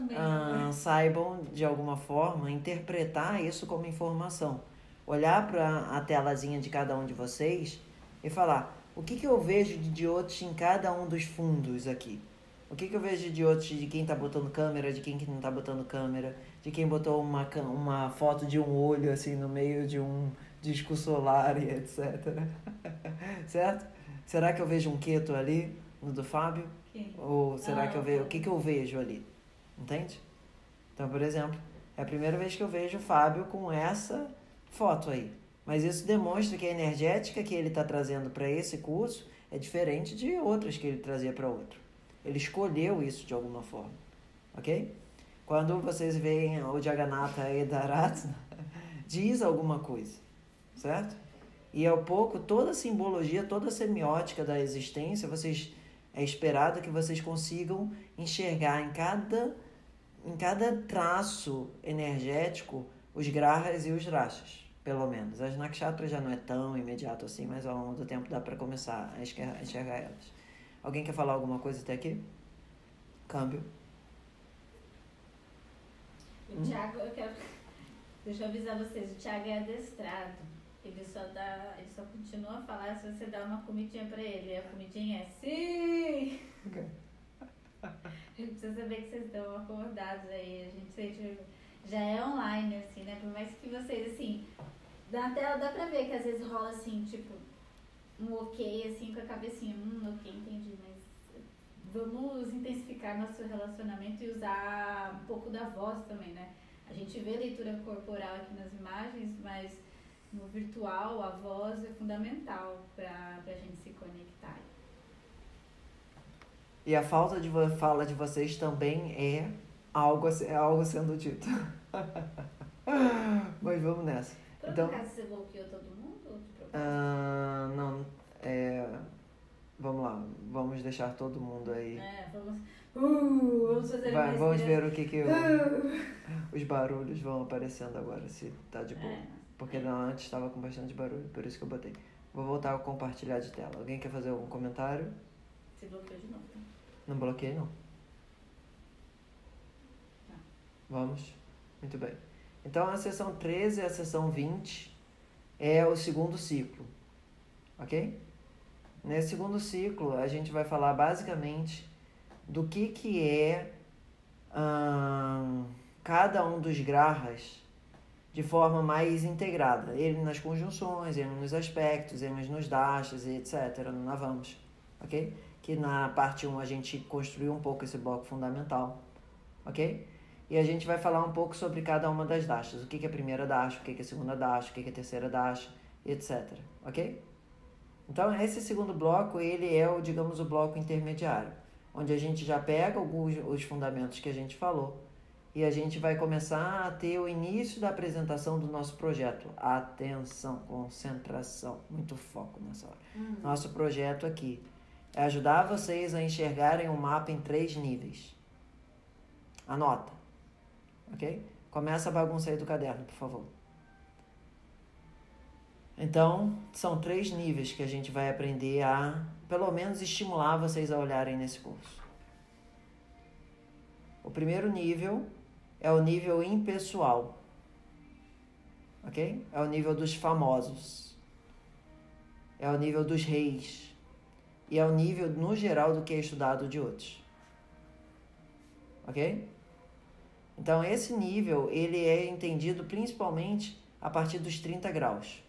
saibam, de alguma forma, interpretar isso como informação. Olhar para a telazinha de cada um de vocês e falar, o que eu vejo de diote em cada um dos fundos aqui? O que eu vejo de diote de quem está botando câmera, de quem que não está botando câmera, de quem botou uma foto de um olho assim no meio de um disco solar e etc. Certo? Será que eu vejo um keto ali, no do Fábio? Ou será que eu vejo... O que eu vejo ali? Entende? Então, por exemplo, é a primeira vez que eu vejo o Fábio com essa foto aí. Mas isso demonstra que a energética que ele está trazendo para esse curso é diferente de outras que ele trazia para outro. Ele escolheu isso de alguma forma. Ok? Quando vocês veem o Jagannatha e Dharatsana, diz alguma coisa. Certo? E ao pouco, toda a simbologia, toda a semiótica da existência, é esperado que vocês consigam enxergar em cada traço energético os grahas e os rashas, pelo menos. As nakshatras já não é tão imediato assim, mas ao longo do tempo dá para começar a enxergar elas. Alguém quer falar alguma coisa até aqui? Câmbio. O Thiago, deixa eu avisar vocês, o Thiago é adestrado. Ele só continua a falar se você dá uma comidinha pra ele. E a comidinha é sim! Okay. Ele precisa saber que vocês estão acordados aí. A gente já é online, assim, né? Por mais que vocês, assim, na tela dá pra ver que às vezes rola, assim, tipo, um ok, assim, com a cabecinha. Ok, entendi, mas vamos intensificar nosso relacionamento e usar um pouco da voz também, né? A gente vê leitura corporal aqui nas imagens, mas no virtual a voz é fundamental para a gente se conectar. E a falta de fala de vocês também é algo sendo dito. Mas vamos nessa. Por então, acaso você bloqueou todo mundo? Não, vamos lá, vamos deixar todo mundo aí. Vamos fazer vamos ver o que os barulhos vão aparecendo agora, se tá de boa. Porque antes estava com bastante barulho, por isso que eu botei. Vou voltar a compartilhar de tela. Alguém quer fazer algum comentário? Você bloqueou de novo, tá? Não bloqueei, não. Vamos? Muito bem. Então, a sessão 13 e a sessão 20 é o segundo ciclo. Ok? Nesse segundo ciclo, a gente vai falar basicamente do que é cada um dos grahas de forma mais integrada. Ele nas conjunções, ele nos aspectos, ele nos dashas e etc. No Navams. Ok? Que na parte 1 a gente construiu um pouco esse bloco fundamental. Ok? e a gente vai falar um pouco sobre cada uma das dashas. O que é a primeira dasha, o que é a segunda dasha, o que é a terceira dasha, etc. Ok? Então, esse segundo bloco, ele é, digamos, o bloco intermediário, onde a gente já pega os fundamentos que a gente falou e a gente vai começar a ter o início da apresentação do nosso projeto. Atenção, concentração, muito foco nessa hora. Nosso projeto aqui é ajudar vocês a enxergarem o mapa em 3 níveis. Anota, ok? Começa a bagunça aí do caderno, por favor. Então, são 3 níveis que a gente vai aprender a, pelo menos, estimular vocês a olharem nesse curso. O primeiro nível é o nível impessoal, ok? É o nível dos famosos, é o nível dos reis e é o nível, no geral, do que é estudado de outros, ok? Então, esse nível, ele é entendido principalmente a partir dos 30 graus,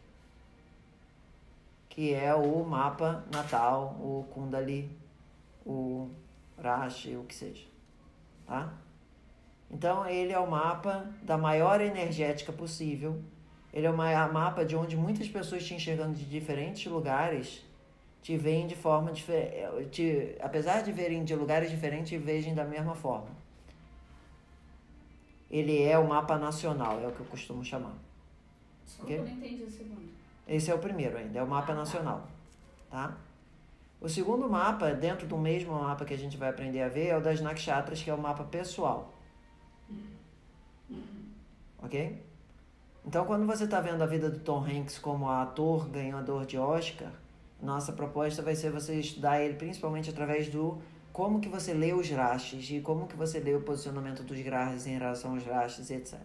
que é o mapa natal, o Kundali, o Rashi, o que seja, tá? Então, ele é o mapa da maior energética possível. Ele é o mapa de onde muitas pessoas te enxergando de diferentes lugares, te veem de forma diferente. Apesar de verem de lugares diferentes, te vejam da mesma forma. Ele é o mapa nacional, é o que eu costumo chamar. Desculpa, okay? Eu não entendi o segundo. Esse é o primeiro ainda, é o mapa nacional, tá? O segundo mapa, dentro do mesmo mapa que a gente vai aprender a ver, é o das nakshatras, que é o mapa pessoal. Ok? Então, quando você está vendo a vida do Tom Hanks como ator ganhador de Oscar, nossa proposta vai ser você estudar ele principalmente através do como que você lê os rashis e como que você lê o posicionamento dos grahas em relação aos rashis, etc.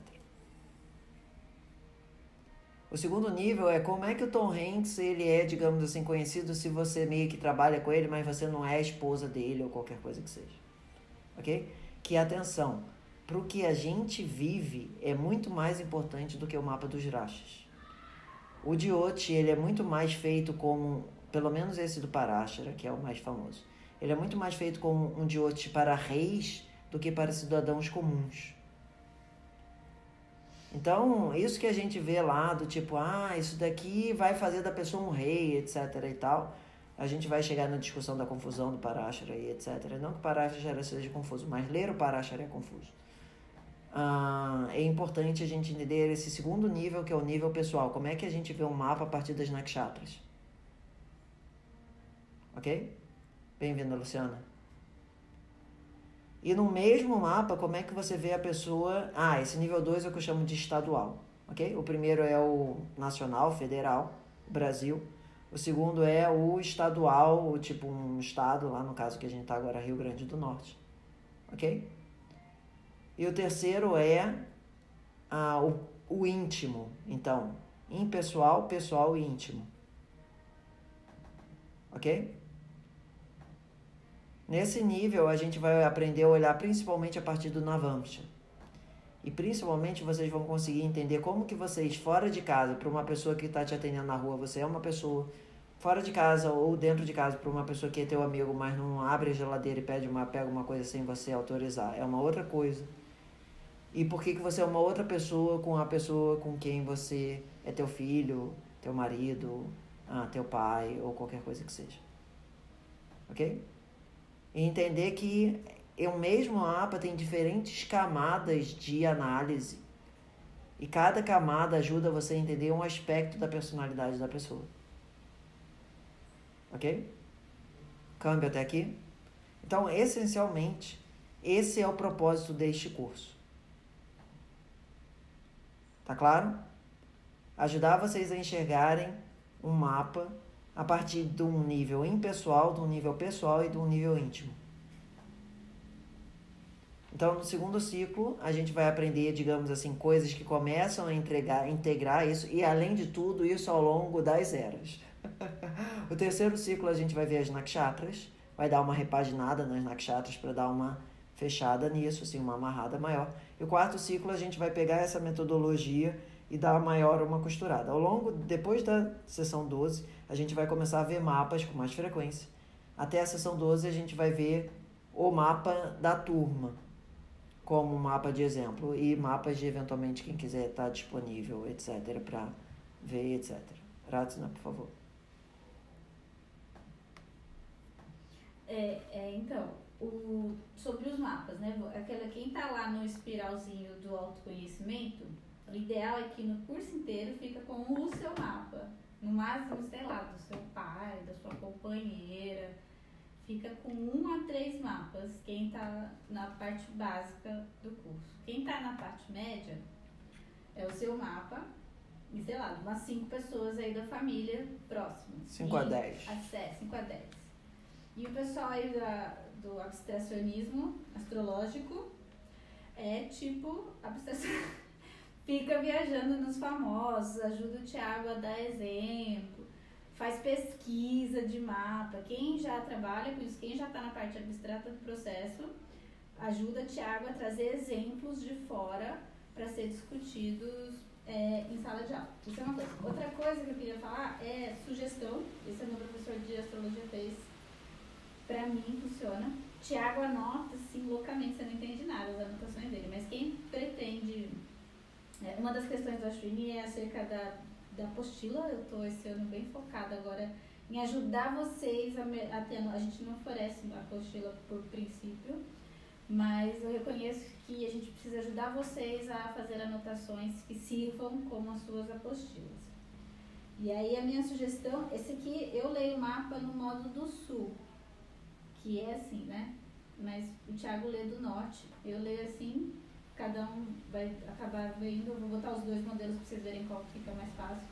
O segundo nível é como é que o Tom Hanks, ele é, digamos assim, conhecido se você meio que trabalha com ele, mas você não é a esposa dele ou qualquer coisa que seja. Ok? Que, atenção, para o que a gente vive é muito mais importante do que o mapa dos rashis. O Jyoti, ele é muito mais feito como, pelo menos esse do Parashara, que é o mais famoso, ele é muito mais feito como um Jyoti para reis do que para cidadãos comuns. Então, isso que a gente vê lá, do tipo, isso daqui vai fazer da pessoa um rei, etc. e tal, a gente vai chegar na discussão da confusão do Parashara e etc. Não que o Parashara seja confuso, mas ler o Parashara é confuso. É importante a gente entender esse segundo nível, que é o nível pessoal. Como é que a gente vê um mapa a partir das nakshatras? Ok? Bem-vinda, Luciana. E no mesmo mapa, como é que você vê a pessoa... esse nível 2 é o que eu chamo de estadual. Ok? O primeiro é o nacional, federal, Brasil. O segundo é o estadual, tipo um estado, lá no caso que a gente está agora, Rio Grande do Norte. Ok? E o terceiro é o íntimo. Então, impessoal, pessoal e íntimo. Ok? Nesse nível, a gente vai aprender a olhar principalmente a partir do Navamsha. E principalmente vocês vão conseguir entender como que vocês, fora de casa, para uma pessoa que está te atendendo na rua, você é uma pessoa... Fora de casa ou dentro de casa, para uma pessoa que é teu amigo, mas não abre a geladeira e pega uma coisa sem você autorizar, é uma outra coisa. E por que você é uma outra pessoa com a pessoa com quem você é teu filho, teu marido, teu pai ou qualquer coisa que seja. Ok? E entender que o mesmo mapa tem diferentes camadas de análise. E cada camada ajuda você a entender um aspecto da personalidade da pessoa. Ok? Câmbio até aqui? Então, essencialmente, esse é o propósito deste curso. Tá claro? Ajudar vocês a enxergarem um mapa a partir de um nível impessoal, de um nível pessoal e de um nível íntimo. Então, no segundo ciclo, a gente vai aprender, digamos assim, coisas que começam a integrar isso, e além de tudo, isso ao longo das eras. O terceiro ciclo, a gente vai ver as nakshatras, vai dar uma repaginada nas nakshatras para dar uma fechada nisso, assim, uma amarrada maior. E o quarto ciclo, a gente vai pegar essa metodologia e dar maior uma costurada. Depois da sessão 12, a gente vai começar a ver mapas com mais frequência. Até a sessão 12, a gente vai ver o mapa da turma. como mapa de exemplo e mapas de eventualmente quem quiser estar disponível, etc, para ver, etc. Ratsuna, por favor. Então, sobre os mapas, né? Quem tá lá no espiralzinho do autoconhecimento, o ideal é que no curso inteiro fica com o seu mapa. No máximo, sei lá, do seu pai, da sua companheira. Fica com 1 a 3 mapas, quem tá na parte básica do curso. Quem tá na parte média é o seu mapa. E sei lá, umas 5 pessoas aí da família próximas. 5 a 10. 5 a 10. E o pessoal aí do abstracionismo astrológico é tipo abstração. Fica viajando nos famosos, ajuda o Thiago a dar exemplo, faz pesquisa de mapa. Quem já trabalha com isso, quem já está na parte abstrata do processo, ajuda o Thiago a trazer exemplos de fora para ser discutidos em sala de aula. Isso é uma coisa. Outra coisa que eu queria falar é sugestão. Esse é meu professor de astrologia fez. Pra mim funciona. Tiago anota assim loucamente, você não entende nada das anotações dele, mas quem pretende. Uma das questões do Ashwini é acerca da apostila. Eu tô esse ano bem focada agora em ajudar vocês a ter. A gente não oferece a apostila por princípio, mas eu reconheço que a gente precisa ajudar vocês a fazer anotações que sirvam como as suas apostilas. E aí a minha sugestão, esse aqui eu leio o mapa no modo do sul, que é assim, né? Mas o Thiago lê do norte, eu leio assim, cada um vai acabar vendo, eu vou botar os 2 modelos para vocês verem qual fica mais fácil.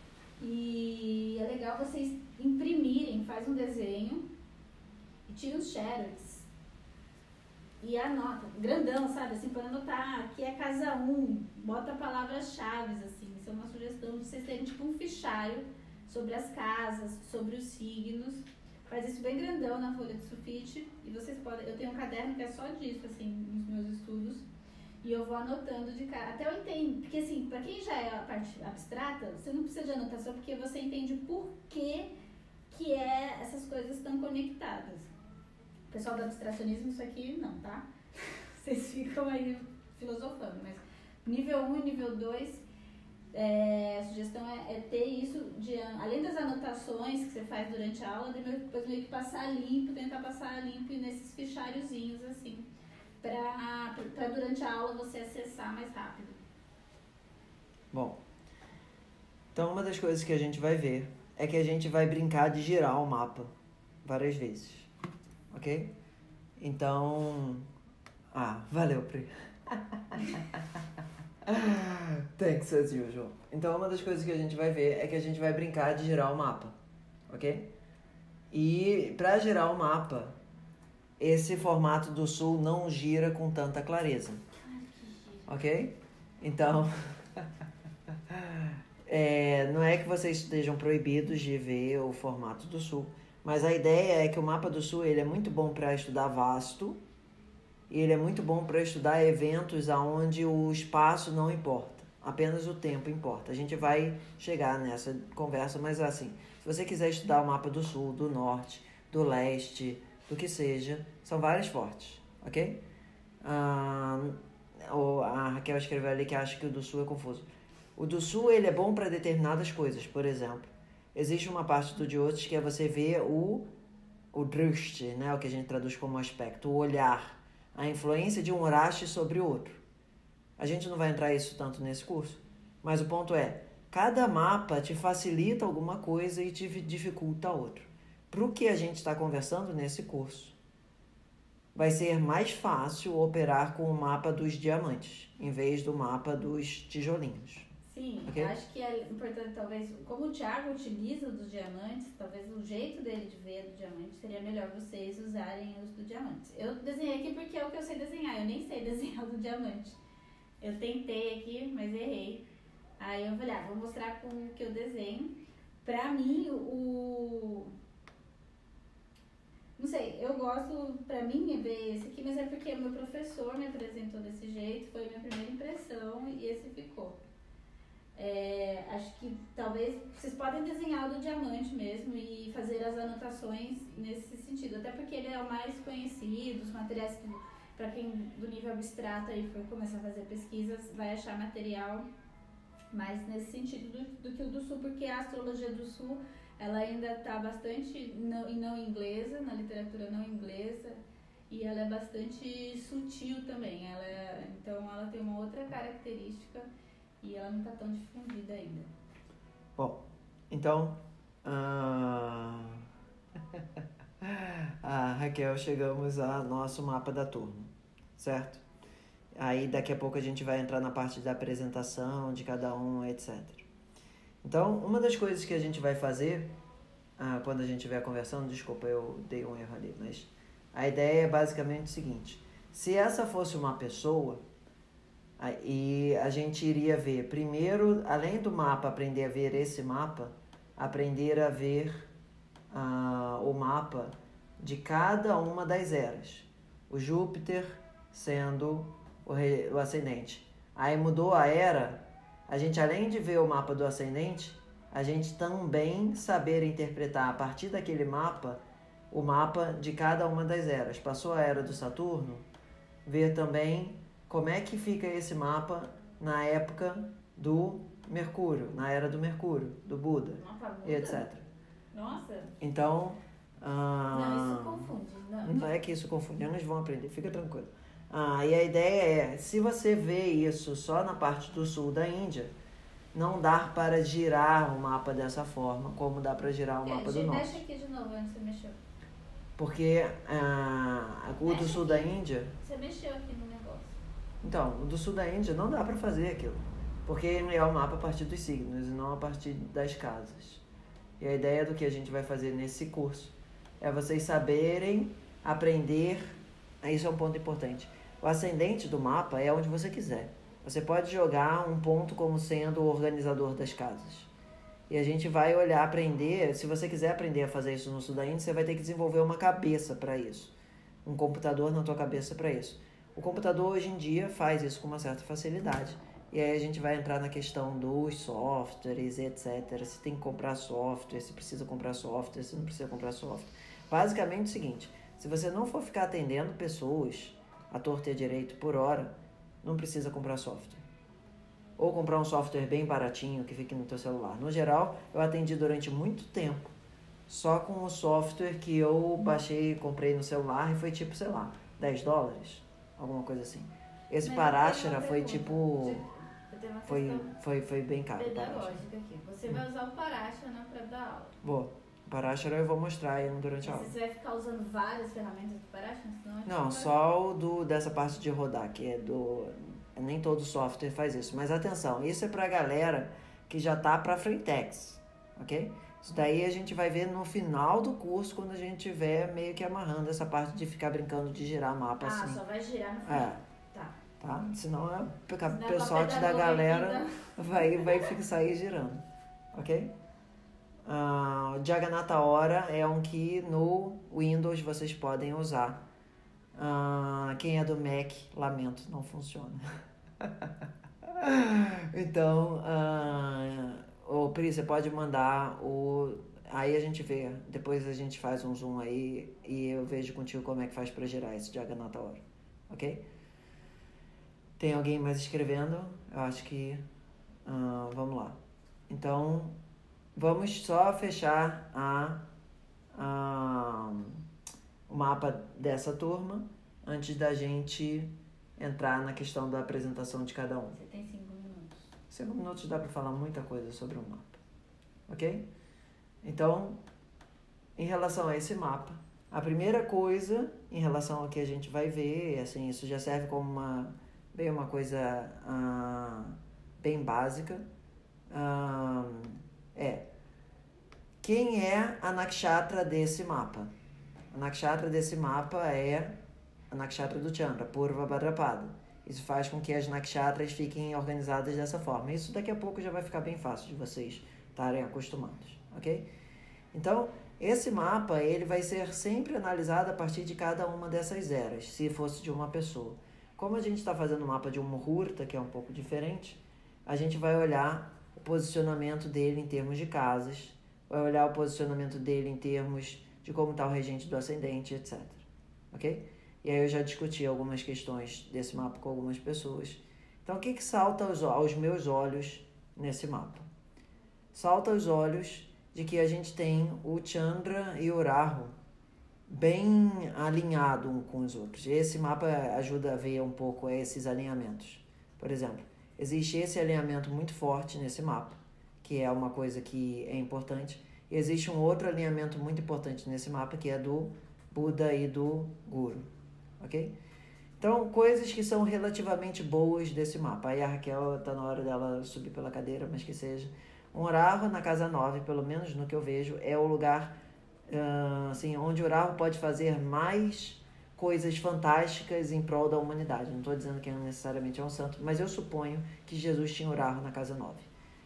E é legal vocês imprimirem, faz um desenho e tira os xerox e anota, grandão, sabe, assim, para anotar, aqui é casa 1, bota palavras-chave, assim, isso é uma sugestão de vocês terem tipo um fichário sobre as casas, sobre os signos. Faz isso bem grandão na folha de sulfite e vocês podem. Eu tenho um caderno que é só disso, assim, nos meus estudos. E eu vou anotando de cara. Até eu entendo. Porque, assim, pra quem já é a parte abstrata, você não precisa de anotação porque você entende por que essas coisas estão conectadas. O pessoal do abstracionismo, isso aqui não, tá? Vocês ficam aí filosofando. Mas nível 1 e nível 2. A sugestão é ter isso, além das anotações que você faz durante a aula, depois meio que passar limpo, tentar passar limpo nesses fichariozinhos, assim, para durante a aula você acessar mais rápido. Bom, então uma das coisas que a gente vai ver é que a gente vai brincar de girar o mapa várias vezes, ok? Então, valeu, Pri. Thanks as usual. Então uma das coisas que a gente vai ver é que a gente vai brincar de girar o mapa, ok? E para girar o mapa, esse formato do sul não gira com tanta clareza, ok? Então, não é que vocês estejam proibidos de ver o formato do sul, mas a ideia é que o mapa do sul ele é muito bom para estudar vasto. E ele é muito bom para estudar eventos onde o espaço não importa, apenas o tempo importa. A gente vai chegar nessa conversa, mas assim, se você quiser estudar o mapa do sul, do norte, do leste, do que seja, são vários fortes, ok? A Raquel escreveu ali que acha que o do sul é confuso. O do sul ele é bom para determinadas coisas, por exemplo, existe uma parte do Jyotish que é você ver o drishti, né? O que a gente traduz como aspecto, o olhar. A influência de um Rashi sobre o outro. A gente não vai entrar isso tanto nesse curso, mas o ponto é, cada mapa te facilita alguma coisa e te dificulta outro. Para o que a gente está conversando nesse curso, vai ser mais fácil operar com o mapa dos diamantes, em vez do mapa dos tijolinhos. Sim, okay? Eu acho que é importante, talvez, como o Thiago utiliza dos diamantes, talvez o jeito dele de ver do diamante seria melhor vocês usarem os do diamante. Eu desenhei aqui porque é o que eu sei desenhar, eu nem sei desenhar o do diamante. Eu tentei aqui, mas errei. Aí eu falei, vou mostrar com o que eu desenho. Pra mim, não sei, eu gosto, pra mim, é ver esse aqui, mas é porque o meu professor me apresentou desse jeito, foi a minha primeira impressão e esse ficou. Acho que talvez vocês podem desenhar o do diamante mesmo e fazer as anotações nesse sentido, até porque ele é o mais conhecido, os materiais para quem do nível abstrato aí for começar a fazer pesquisas, vai achar material mais nesse sentido do que o do Sul, porque a astrologia do Sul, ela ainda está bastante não inglesa, na literatura não inglesa, e ela é bastante sutil também. Então ela tem uma outra característica e ela não está tão difundida ainda. Bom, então Raquel, chegamos ao nosso mapa da turma, certo? Aí daqui a pouco a gente vai entrar na parte da apresentação de cada um, etc. Então, uma das coisas que a gente vai fazer quando a gente estiver conversando, desculpa, eu dei um erro ali, mas a ideia é basicamente o seguinte: se essa fosse uma pessoa, e a gente iria ver, primeiro, além do mapa, aprender a ver esse mapa, aprender a ver o mapa de cada uma das eras. O Júpiter sendo o ascendente. Aí mudou a era, a gente, além de ver o mapa do ascendente, a gente também saber interpretar a partir daquele mapa o mapa de cada uma das eras. Passou a era do Saturno, ver também como é que fica esse mapa na época do Mercúrio, na era do Mercúrio, do Buda, etc. Nossa! Então... não, isso confunde. Não é que isso confunde, eles vão aprender, fica tranquilo. E a ideia é, se você vê isso só na parte do sul da Índia, não dá para girar o mapa dessa forma, como dá para girar o mapa do norte. Mexe aqui de novo, antes você mexeu. Porque o do sul da Índia... Você mexeu aqui no negócio. Então, o do sul da Índia não dá para fazer aquilo, porque ele é o mapa a partir dos signos e não a partir das casas. E a ideia do que a gente vai fazer nesse curso é vocês saberem aprender. Isso é um ponto importante. O ascendente do mapa é onde você quiser. Você pode jogar um ponto como sendo o organizador das casas. E a gente vai olhar, aprender. Se você quiser aprender a fazer isso no sul da Índia, você vai ter que desenvolver uma cabeça para isso. Um computador na tua cabeça para isso. O computador hoje em dia faz isso com uma certa facilidade. E aí a gente vai entrar na questão dos softwares, etc. Se tem que comprar software, se precisa comprar software, se não precisa comprar software. Basicamente é o seguinte: se você não for ficar atendendo pessoas à torta e à direito por hora, não precisa comprar software. Ou comprar um software bem baratinho que fique no teu celular. No geral, eu atendi durante muito tempo só com o software que eu baixei e comprei no celular, e foi tipo, sei lá, $10, alguma coisa assim. Esse Parashara foi tipo... Foi bem caro. Pedagógica aqui. Você vai usar o Parashara para dar aula. Boa. O Parashara eu vou mostrar aí durante a aula. Você vai ficar usando várias ferramentas do Parashara? Não, só dessa parte de rodar, que é do... Nem todo software faz isso. Mas atenção, isso é pra galera que já tá pra Frentex, ok? Isso daí a gente vai ver no final do curso, quando a gente tiver meio que amarrando essa parte de ficar brincando de girar mapa assim. Só vai girar no final. Tá? Senão o pessote da galera vai sair girando, ok? O Jagannatha Hora é um que no Windows vocês podem usar. Quem é do Mac, lamento, não funciona. Então, Pri, você pode mandar aí a gente vê, depois a gente faz um zoom aí e eu vejo contigo como é que faz pra girar esse Jagannatha Hora, ok? Tem alguém mais escrevendo? Eu acho que... vamos lá. Então, vamos só fechar o mapa dessa turma antes da gente entrar na questão da apresentação de cada um. Você tem 5 minutos. 5 minutos dá para falar muita coisa sobre o mapa. Ok? Então, em relação a esse mapa, a primeira coisa em relação ao que a gente vai ver, assim, isso já serve como uma coisa bem básica, quem é a nakshatra desse mapa? A nakshatra desse mapa é a nakshatra do Chandra, Purva Bhadrapada. Isso faz com que as nakshatras fiquem organizadas dessa forma. Isso daqui a pouco já vai ficar bem fácil de vocês estarem acostumados, ok? Então, esse mapa ele vai ser sempre analisado a partir de cada uma dessas eras, se fosse de uma pessoa. Como a gente está fazendo o mapa de um Muhurta, que é um pouco diferente, a gente vai olhar o posicionamento dele em termos de casas, vai olhar o posicionamento dele em termos de como está o regente do ascendente, etc. Ok? E aí eu já discuti algumas questões desse mapa com algumas pessoas. Então, o que salta aos meus olhos nesse mapa? Salta aos olhos de que a gente tem o Chandra e o Rahu bem alinhado um com os outros. Esse mapa ajuda a ver um pouco esses alinhamentos. Por exemplo, existe esse alinhamento muito forte nesse mapa, que é uma coisa que é importante. E existe um outro alinhamento muito importante nesse mapa, que é do Buda e do Guru. Ok? Então, coisas que são relativamente boas desse mapa. Aí a Raquel tá na hora dela subir pela cadeira, mas que seja. Um Rahu na casa 9, pelo menos no que eu vejo, é o lugar assim, onde o Rahu pode fazer mais coisas fantásticas em prol da humanidade. Não estou dizendo que necessariamente é um santo, mas eu suponho que Jesus tinha o Rahu na casa 9.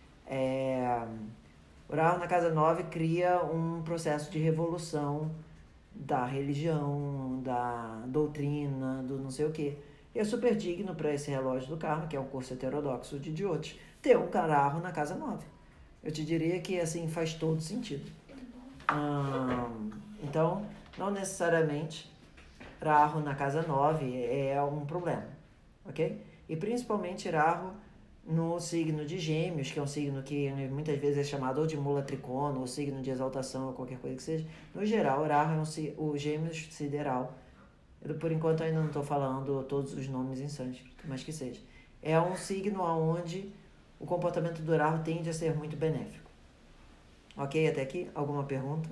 O Rahu na casa 9 cria um processo de revolução da religião, da doutrina, do não sei o quê. E é super digno para esse relógio do karma, que é um curso heterodoxo de Jyotish, ter um Rahu na casa 9. Eu te diria que assim faz todo sentido. Então, não necessariamente Rahu na casa 9 é um problema, ok? E principalmente Rahu no signo de Gêmeos, que é um signo que muitas vezes é chamado ou de mula tricona, ou signo de exaltação, ou qualquer coisa que seja. No geral, Rahu é o Gêmeos sideral. Eu, por enquanto, ainda não estou falando todos os nomes em sânscrito, mas que seja. É um signo onde o comportamento do Rahu tende a ser muito benéfico. Ok? Até aqui? Alguma pergunta?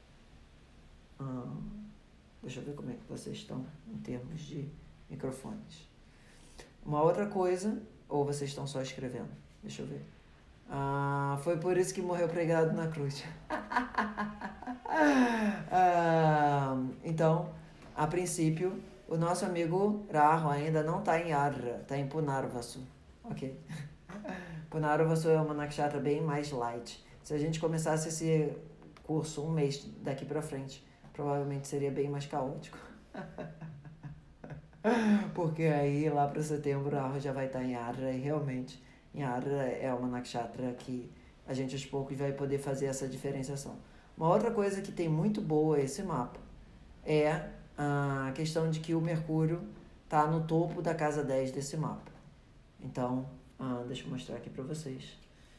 Deixa eu ver como é que vocês estão em termos de microfones. Uma outra coisa, ou vocês estão só escrevendo? Deixa eu ver. Foi por isso que morreu pregado na cruz. Então, a princípio, o nosso amigo Rahu ainda não está em Ardra, está em Punarvasu. Ok? Punarvasu é uma nakshatra bem mais light. Se a gente começasse esse curso um mês daqui para frente, provavelmente seria bem mais caótico. Porque aí lá para setembro a Rahu já vai estar em Ardra, e realmente em Ardra é uma nakshatra que a gente aos poucos vai poder fazer essa diferenciação. Uma outra coisa que tem muito boa esse mapa é a questão de que o Mercúrio está no topo da casa 10 desse mapa. Então, deixa eu mostrar aqui para vocês.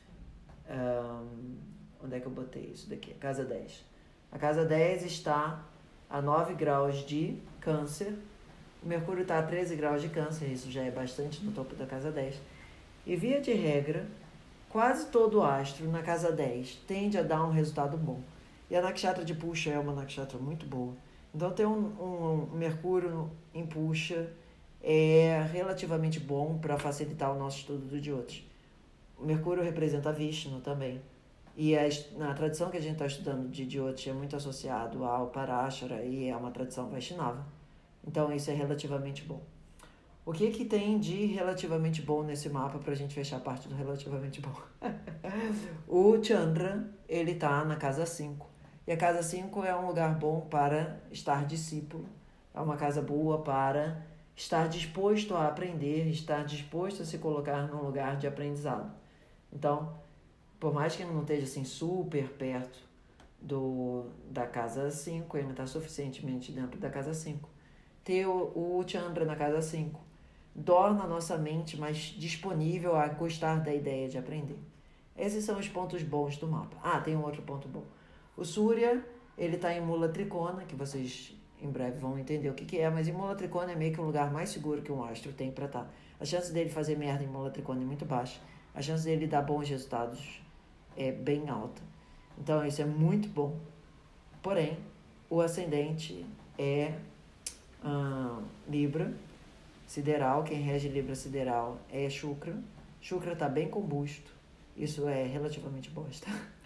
Onde é que eu botei isso daqui? Casa 10. A casa 10 está a 9 graus de Câncer. O Mercúrio está a 13 graus de Câncer, isso já é bastante no topo da casa 10. E via de regra, quase todo astro na casa 10 tende a dar um resultado bom. E a nakshatra de Pusha é uma nakshatra muito boa. Então ter um Mercúrio em Pusha é relativamente bom para facilitar o nosso estudo do Jyotish. O Mercúrio representa Vishnu também. E na tradição que a gente está estudando de Jyotish é muito associado ao Parashara e é uma tradição Vaishnava. Então isso é relativamente bom. O que tem de relativamente bom nesse mapa para a gente fechar a parte do relativamente bom? O Chandra, ele está na casa 5. E a casa 5 é um lugar bom para estar discípulo. É uma casa boa para estar disposto a aprender, estar disposto a se colocar num lugar de aprendizado. Então, por mais que ele não esteja assim super perto da casa 5, ele está suficientemente dentro da casa 5. Ter o Chandra na casa 5 torna a nossa mente mais disponível a gostar da ideia de aprender. Esses são os pontos bons do mapa. Tem um outro ponto bom. O Surya, ele está em Mula Tricona, que vocês em breve vão entender o que é, mas em Mula Tricona é meio que um lugar mais seguro que um astro tem para estar. A chance dele fazer merda em Mula Tricona é muito baixa. A chance dele dar bons resultados é bem alta. Então isso é muito bom. Porém, o ascendente é Libra sideral. Quem rege Libra sideral é Shukra. Shukra está bem combusto. Isso é relativamente bosta.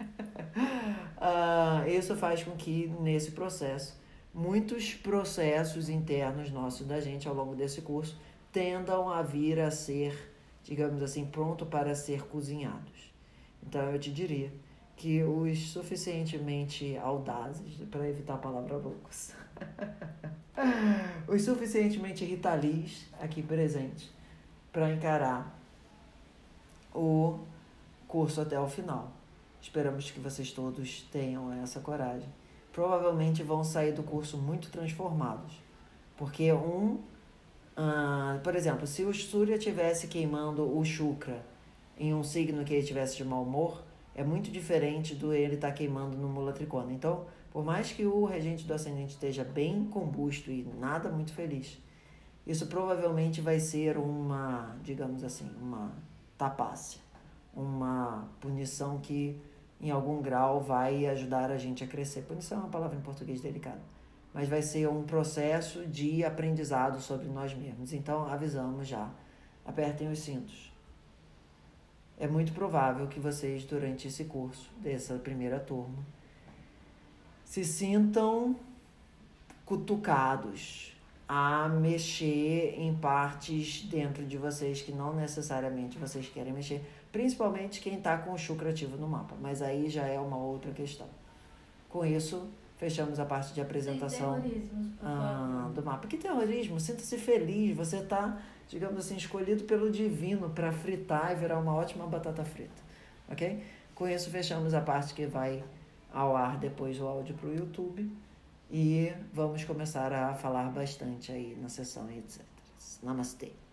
Isso faz com que nesse processo muitos processos internos nossos da gente ao longo desse curso tendam a vir a ser, digamos assim, pronto para ser cozinhados. Então eu te diria que os suficientemente audazes, para evitar a palavra loucos, os suficientemente ritalis aqui presentes para encarar o curso até o final. Esperamos que vocês todos tenham essa coragem. Provavelmente vão sair do curso muito transformados, Porque por exemplo, se o Surya estivesse queimando o Shukra em um signo que ele estivesse de mau humor, é muito diferente do ele estar queimando no Mula Tricona. Então, por mais que o regente do ascendente esteja bem combusto e nada muito feliz, isso provavelmente vai ser uma, digamos assim, uma tapácia, uma punição que em algum grau vai ajudar a gente a crescer. Punição é uma palavra em português delicada, mas vai ser um processo de aprendizado sobre nós mesmos. Então, avisamos já, apertem os cintos. É muito provável que vocês, durante esse curso, dessa primeira turma, se sintam cutucados a mexer em partes dentro de vocês que não necessariamente vocês querem mexer, principalmente quem está com o Shukra ativo no mapa, mas aí já é uma outra questão. Com isso, fechamos a parte de apresentação do mapa. Que terrorismo? Sinta-se feliz, você está, digamos assim, escolhido pelo divino para fritar e virar uma ótima batata frita, ok? Com isso, fechamos a parte que vai ao ar depois o áudio para o YouTube e vamos começar a falar bastante aí na sessão e etc. Namastê.